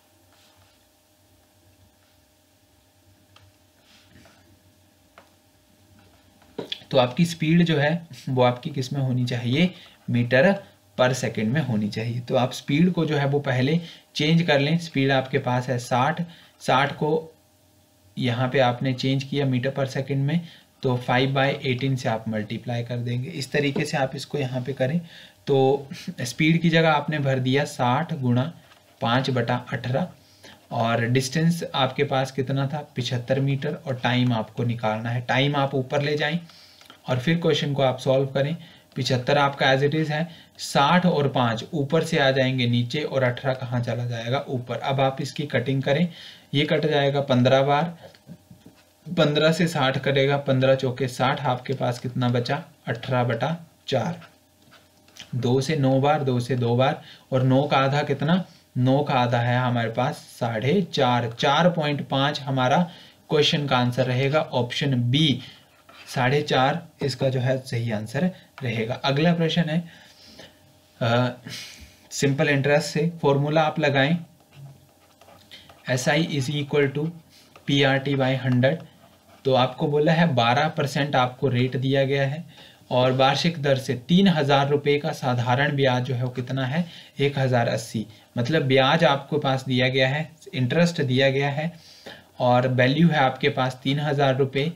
[SPEAKER 2] तो आपकी स्पीड जो है वो आपकी किस में होनी चाहिए, मीटर पर सेकंड में होनी चाहिए। तो आप स्पीड को जो है वो पहले चेंज कर लें। स्पीड आपके पास है साठ, साठ को यहाँ पे आपने चेंज किया मीटर पर सेकंड में, तो फाइव बाई एटीन से आप मल्टीप्लाई कर देंगे। इस तरीके से आप इसको यहाँ पे करें तो स्पीड की जगह आपने भर दिया साठ गुणा पाँच बटा अठारह, और डिस्टेंस आपके पास कितना था, पिछहत्तर मीटर, और टाइम आपको निकालना है। टाइम आप ऊपर ले जाएं और फिर क्वेश्चन को आप सॉल्व करें। पिछहत्तर आपका एज इट इज़ है, साठ और पाँच ऊपर से आ जाएंगे नीचे और अठारह कहाँ चला जाएगा, ऊपर। अब आप इसकी कटिंग करें, ये कट जाएगा पंद्रह बार, पंद्रह से साठ करेगा, पंद्रह चौके साठ, आपके पास कितना बचा, अठारह बटा चार। दो से नौ बार, दो से दो बार, और नौ का आधा कितना, नौ का आधा है हमारे पास साढ़े चार, चार पॉइंट पाँच हमारा क्वेश्चन का आंसर रहेगा। ऑप्शन बी साढ़े चार इसका जो है सही आंसर रहेगा। अगला प्रश्न है सिंपल इंटरेस्ट से, फॉर्मूला आप लगाएं, S I is equal to P R T by hundred. तो आपको बोला है बारह परसेंट आपको रेट दिया गया है और वार्षिक दर से तीन हजार रुपये का साधारण ब्याज जो है वो कितना है, एक हजार अस्सी। मतलब ब्याज आपके पास दिया गया है, इंटरेस्ट दिया गया है और वैल्यू है आपके पास तीन हजार रुपये,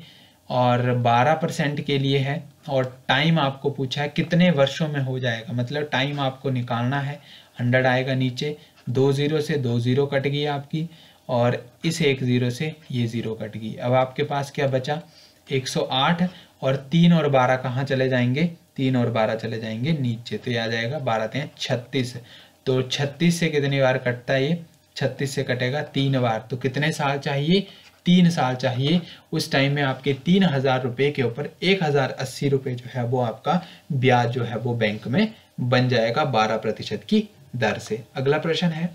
[SPEAKER 2] और बारह परसेंट के लिए है, और टाइम आपको पूछा है कितने वर्षों में हो जाएगा, मतलब टाइम आपको निकालना है। हंड्रेड आएगा नीचे, दो ज़ीरो से दो ज़ीरो कट गई आपकी, और इस एक ज़ीरो से ये ज़ीरो कट गई। अब आपके पास क्या बचा, एक सौ आठ, और तीन और बारह कहाँ चले जाएंगे, तीन और बारह चले जाएंगे नीचे, तो ये आ जाएगा बारह तीन छत्तीस। तो छत्तीस से कितनी बार कटता है ये, छत्तीस से कटेगा तीन बार। तो कितने साल चाहिए, तीन साल चाहिए। उस टाइम में आपके तीन हजार रुपये के ऊपर एक हजार अस्सी रुपये जो है वो आपका ब्याज जो है वो बैंक में बन जाएगा बारह प्रतिशत की दर से। अगला प्रश्न है,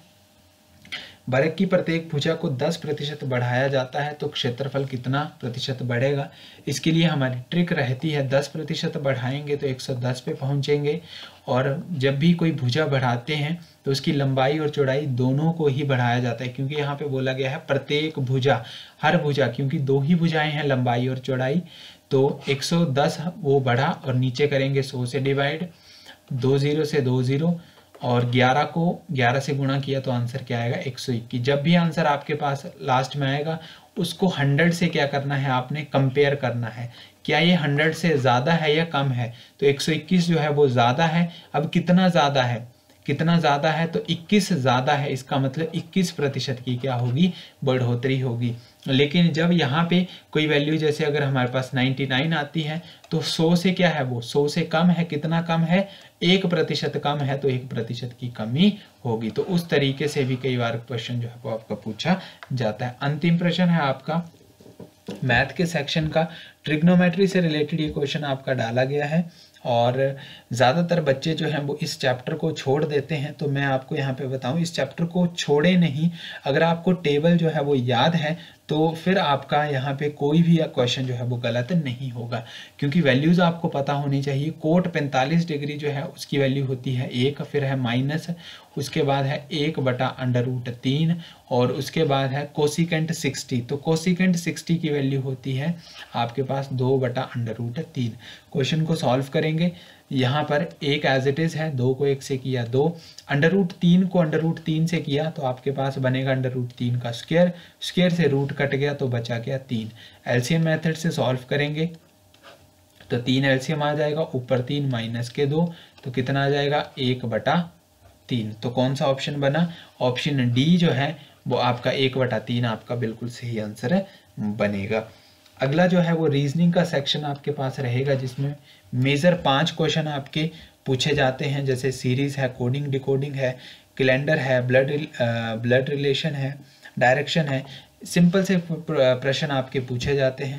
[SPEAKER 2] वर्ग की प्रत्येक भुजा को दस प्रतिशत बढ़ाया जाता है तो क्षेत्रफल कितना प्रतिशत बढ़ेगा। इसके लिए हमारी ट्रिक रहती है, दस प्रतिशत बढ़ाएंगे तो एक सौ दस पे पहुंचेंगे, और जब भी कोई भुजा बढ़ाते हैं तो उसकी लंबाई और चौड़ाई दोनों को ही बढ़ाया जाता है, क्योंकि यहाँ पे बोला गया है प्रत्येक भुजा, हर भुजा, क्योंकि दो ही भुजाएं हैं लंबाई और चौड़ाई, तो एक सौ दस वो बढ़ा और नीचे करेंगे सौ से डिवाइड, दो जीरो से दो जीरो, और ग्यारह को ग्यारह से गुणा किया तो आंसर क्या आएगा, एक सौ इक्कीस। जब भी आंसर आपके पास लास्ट में आएगा उसको हंड्रेड से क्या करना है, आपने कंपेयर करना है, क्या ये हंड्रेड से ज़्यादा है या कम है। तो एक सौ इक्कीस जो है वो ज़्यादा है। अब कितना ज़्यादा है, कितना ज़्यादा है, तो इक्कीस ज़्यादा है, इसका मतलब इक्कीस प्रतिशत की क्या होगी, बढ़ोतरी होगी। लेकिन जब यहाँ पे कोई वैल्यू, जैसे अगर हमारे पास निन्यानवे आती है तो सौ से क्या है, वो सौ से कम है, कितना कम है, एक प्रतिशत कम है, तो एक प्रतिशत की कमी होगी। तो उस तरीके से भी कई बार क्वेश्चन जो है वो आपका पूछा जाता है। अंतिम प्रश्न है आपका मैथ के सेक्शन का, ट्रिग्नोमेट्री से रिलेटेड ये क्वेश्चन आपका डाला गया है, और ज़्यादातर बच्चे जो हैं वो इस चैप्टर को छोड़ देते हैं। तो मैं आपको यहाँ पे बताऊँ, इस चैप्टर को छोड़े नहीं, अगर आपको टेबल जो है वो याद है तो फिर आपका यहाँ पे कोई भी क्वेश्चन जो है वो गलत नहीं होगा, क्योंकि वैल्यूज़ आपको पता होनी चाहिए। कोट पैंतालीस डिग्री जो है उसकी वैल्यू होती है एक, फिर है माइनस, उसके बाद है एक बटा अंडर रूट तीन, और उसके बाद है कोसिकेंट सिक्सटी। तो कोसिकेंट सिक्सटी की वैल्यू होती है आपके पास दो बटा अंडर रूट तीन। क्वेश्चन को सॉल्व करेंगे, यहाँ पर एक एज इट इज़ है, दो को एक से किया दो, अंडर रूट तीन को अंडर रूट तीन से किया तो आपके पास बनेगा अंडर रूट तीन का स्क्वायर, स्क्वायर से रूट कट गया तो बचा गया तीन। एलसीएम मेथड से सॉल्व करेंगे तो तीन एलसीएम आ जाएगा, ऊपर तीन माइनस के दो, तो कितना आ जाएगा, एक बटा तीन। तो कौन सा ऑप्शन बना, ऑप्शन डी जो है वो आपका एक बटा तीन आपका बिल्कुल सही आंसर बनेगा। अगला जो है वो रीजनिंग का सेक्शन आपके पास रहेगा, जिसमें मेजर पांच क्वेश्चन आपके पूछे जाते हैं, जैसे सीरीज है, कोडिंग डिकोडिंग है, कैलेंडर है, ब्लड ब्लड रिलेशन है, डायरेक्शन है। सिंपल से प्रश्न आपके पूछे जाते हैं।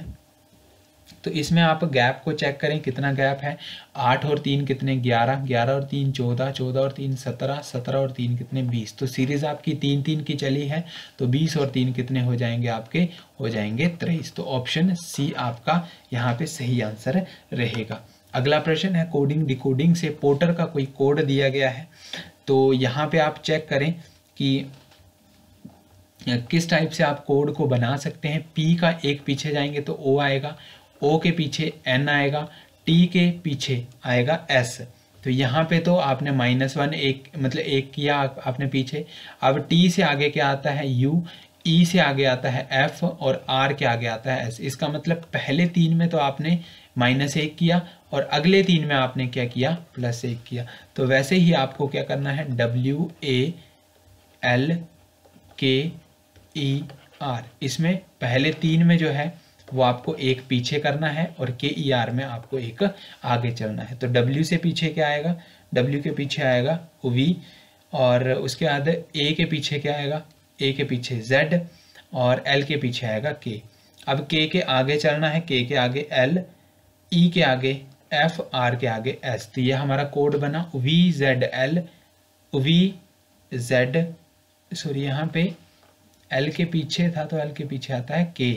[SPEAKER 2] तो इसमें आप गैप को चेक करें, कितना गैप है, आठ और तीन कितने, ग्यारह, ग्यारह और तीन चौदह, चौदह और तीन सत्रह, सत्रह और तीन कितने, बीस। तो सीरीज आपकी तीन तीन की चली है, तो बीस और तीन कितने हो जाएंगे आपके, हो जाएंगे तेईस। तो ऑप्शन सी आपका यहाँ पे सही आंसर रहेगा। अगला प्रश्न है कोडिंग डिकोडिंग से पोर्टर का कोई कोड दिया गया है, तो यहाँ पे आप चेक करें कि किस टाइप से आप कोड को बना सकते हैं। पी का एक पीछे जाएंगे तो ओ आएगा, ओ के पीछे एन आएगा, टी के पीछे आएगा एस। तो यहाँ पे तो आपने माइनस वन एक मतलब एक किया आपने पीछे। अब टी से आगे क्या आता है यू, ई से आगे आता है एफ, और आर के आगे आता है एस। इसका मतलब पहले तीन में तो आपने माइनस एक किया और अगले तीन में आपने क्या किया, प्लस एक किया। तो वैसे ही आपको क्या करना है, डब्ल्यू ए एल के ई आर, इसमें पहले तीन में जो है वो आपको एक पीछे करना है और के ई आर में आपको एक आगे चलना है। तो W से पीछे क्या आएगा, W के पीछे आएगा V, और उसके बाद A के पीछे क्या आएगा, A के पीछे Z, और L के पीछे आएगा K। अब K के आगे चलना है, K के आगे L, E के आगे F, R के आगे S। तो ये हमारा कोड बना V Z L, V Z, sorry यहाँ पे L के पीछे था तो L के पीछे आता है K,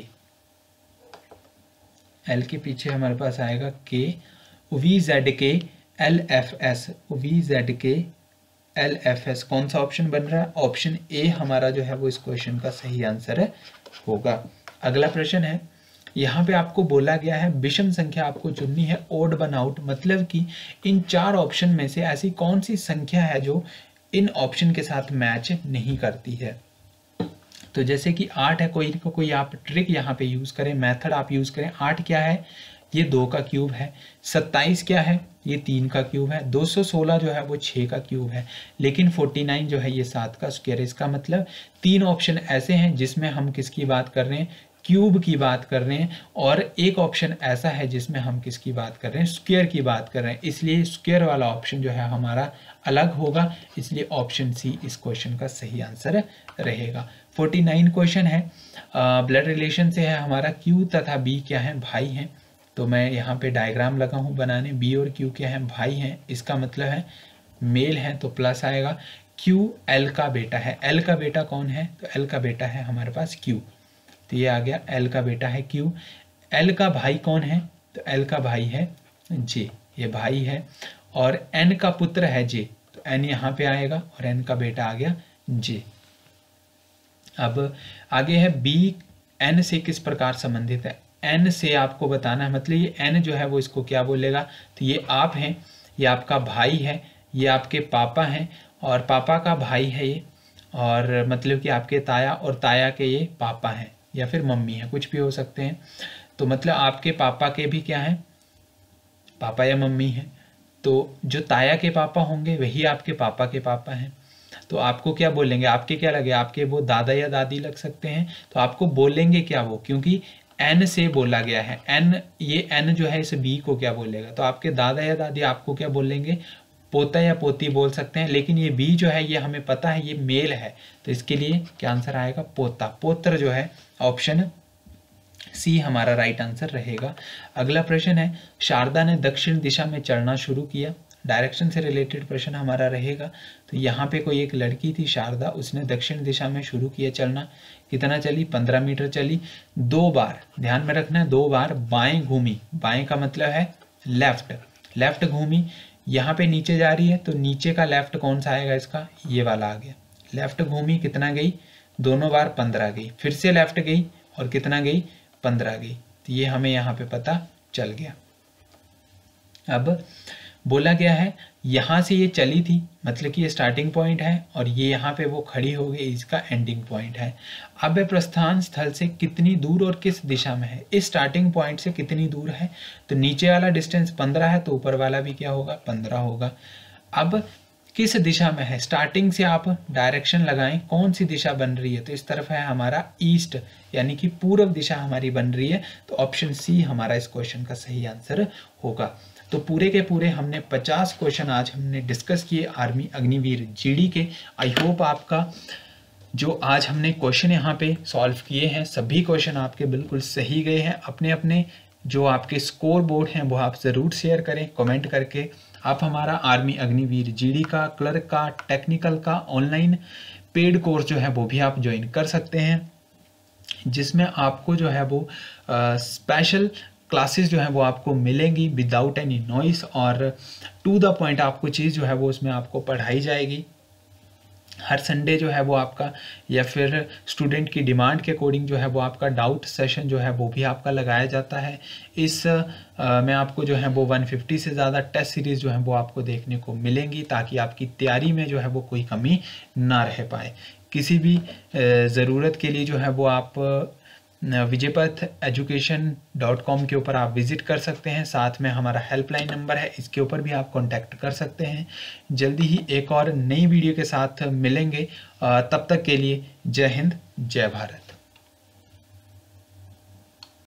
[SPEAKER 2] L के पीछे हमारे पास आएगा K, V Z K L F S, V Z K L F S। कौन सा ऑप्शन बन रहा है, ऑप्शन ए हमारा जो है वो इस क्वेश्चन का सही आंसर होगा। अगला प्रश्न है, यहाँ पे आपको बोला गया है विषम संख्या आपको चुननी है, ओड वन आउट, मतलब कि इन चार ऑप्शन में से ऐसी कौन सी संख्या है जो इन ऑप्शन के साथ मैच नहीं करती है। तो जैसे कि आठ है, कोई को कोई आप ट्रिक यहाँ पे यूज़ करें, मेथड आप यूज़ करें। आठ क्या है, ये दो का क्यूब है। सत्ताईस क्या है, ये तीन का क्यूब है। दो सौ सोलह जो है वो छः का क्यूब है। लेकिन उनचास जो है ये सात का स्क्वायर है। इसका मतलब तीन ऑप्शन ऐसे हैं जिसमें हम किसकी बात कर रहे हैं, क्यूब की बात कर रहे हैं, और एक ऑप्शन ऐसा है जिसमें हम किसकी बात कर रहे हैं, स्क्वायर की बात कर रहे हैं। इसलिए स्क्वायर वाला ऑप्शन जो है हमारा अलग होगा, इसलिए ऑप्शन सी इस क्वेश्चन का सही आंसर रहेगा। उनचास क्वेश्चन है, ब्लड रिलेशन से है हमारा। क्यू तथा बी क्या है, भाई हैं। तो मैं यहाँ पे डायग्राम लगा हूँ बनाने। बी और क्यू क्या है, भाई हैं। इसका मतलब है मेल है तो प्लस आएगा। क्यू एल का बेटा है। एल का बेटा कौन है, तो एल का बेटा है हमारे पास क्यू, तो ये आ गया एल का बेटा है क्यू। एल का भाई कौन है, तो एल का भाई है जे, ये भाई है। और एन का पुत्र है जे, तो एन यहाँ पे आएगा और एन का बेटा आ गया जे। अब आगे है बी एन से किस प्रकार संबंधित है। एन से आपको बताना है, मतलब ये एन जो है वो इसको क्या बोलेगा, तो ये आप हैं, ये आपका भाई है, ये आपके पापा हैं, और पापा का भाई है ये, और मतलब कि आपके ताया और ताया के ये पापा हैं या फिर मम्मी है, कुछ भी हो सकते हैं। तो मतलब आपके पापा के भी क्या है, पापा या मम्मी है। तो जो ताया के पापा होंगे वही आपके पापा के पापा हैं। तो आपको क्या बोलेंगे, आपके क्या लगे, आपके वो दादा या दादी लग सकते हैं। तो आपको बोलेंगे क्या वो, क्योंकि एन से बोला गया है, एन, ये एन जो है इस बी को क्या बोलेगा, तो आपके दादा या दादी आपको क्या बोलेंगे, पोता या पोती बोल सकते हैं। लेकिन ये बी जो है ये हमें पता है ये मेल है, तो इसके लिए क्या आंसर आएगा, पोता। पोत्र जो है ऑप्शन सी हमारा राइट आंसर रहेगा। अगला प्रश्न है, शारदा ने दक्षिण दिशा में चलना शुरू किया। डायरेक्शन से रिलेटेड प्रश्न हमारा रहेगा। तो यहाँ पे कोई एक लड़की थी शारदा, उसने दक्षिण दिशा में शुरू किया चलना। कितना चली, पंद्रह मीटर चली। दो बार, ध्यान में रखना है, दो बार बाएं घूमी। बाएं का मतलब है लेफ्ट, लेफ्ट घूमी। यहाँ पे नीचे जा रही है तो नीचे का लेफ्ट कौन सा आएगा, इसका ये वाला आ गया। लेफ्ट घूमी, कितना गई, दोनों बार पंद्रह गई। फिर से लेफ्ट गई और कितना गई, पंद्रह गई। तो ये हमें यहाँ पे पता चल गया। अब बोला गया है यहाँ से ये चली थी, मतलब कि ये स्टार्टिंग पॉइंट है और ये यहाँ पे वो खड़ी हो गई, इसका एंडिंग पॉइंट है। अब ये प्रस्थान स्थल से कितनी दूर और किस दिशा में है, इस स्टार्टिंग पॉइंट से कितनी दूर है, तो नीचे वाला डिस्टेंस पंद्रह है तो ऊपर वाला भी क्या होगा, पंद्रह होगा। अब किस दिशा में है, स्टार्टिंग से आप डायरेक्शन लगाएं, कौन सी दिशा बन रही है, तो इस तरफ है हमारा ईस्ट, यानी कि पूर्व दिशा हमारी बन रही है। तो ऑप्शन सी हमारा इस क्वेश्चन का सही आंसर होगा। तो पूरे के पूरे हमने पचास क्वेश्चन आज हमने डिस्कस किए आर्मी अग्निवीर जीडी के। आई होप आपका जो आज हमने क्वेश्चन यहाँ पे सॉल्व किए हैं सभी क्वेश्चन आपके बिल्कुल सही गए हैं। अपने अपने जो आपके स्कोर बोर्ड हैं वो आप ज़रूर शेयर करें कमेंट करके। आप हमारा आर्मी अग्निवीर जीडी का, क्लर्क का, टेक्निकल का ऑनलाइन पेड कोर्स जो है वो भी आप ज्वाइन कर सकते हैं, जिसमें आपको जो है वो स्पेशल क्लासेस जो है वो आपको मिलेंगी विदाउट एनी नॉइस, और टू द पॉइंट आपको चीज़ जो है वो उसमें आपको पढ़ाई जाएगी। हर संडे जो है वो आपका, या फिर स्टूडेंट की डिमांड के अकॉर्डिंग जो है वो आपका डाउट सेशन जो है वो भी आपका लगाया जाता है। इस आ, में आपको जो है वो एक सौ पचास से ज़्यादा टेस्ट सीरीज़ जो है वो आपको देखने को मिलेंगी, ताकि आपकी तैयारी में जो है वो कोई कमी ना रह पाए। किसी भी ज़रूरत के लिए जो है वो आप विजयपथ एजुकेशन डॉट कॉम के ऊपर आप विजिट कर सकते हैं। साथ में हमारा हेल्पलाइन नंबर है, इसके ऊपर भी आप कांटेक्ट कर सकते हैं। जल्दी ही एक और नई वीडियो के साथ मिलेंगे, तब तक के लिए जय हिंद जय भारत।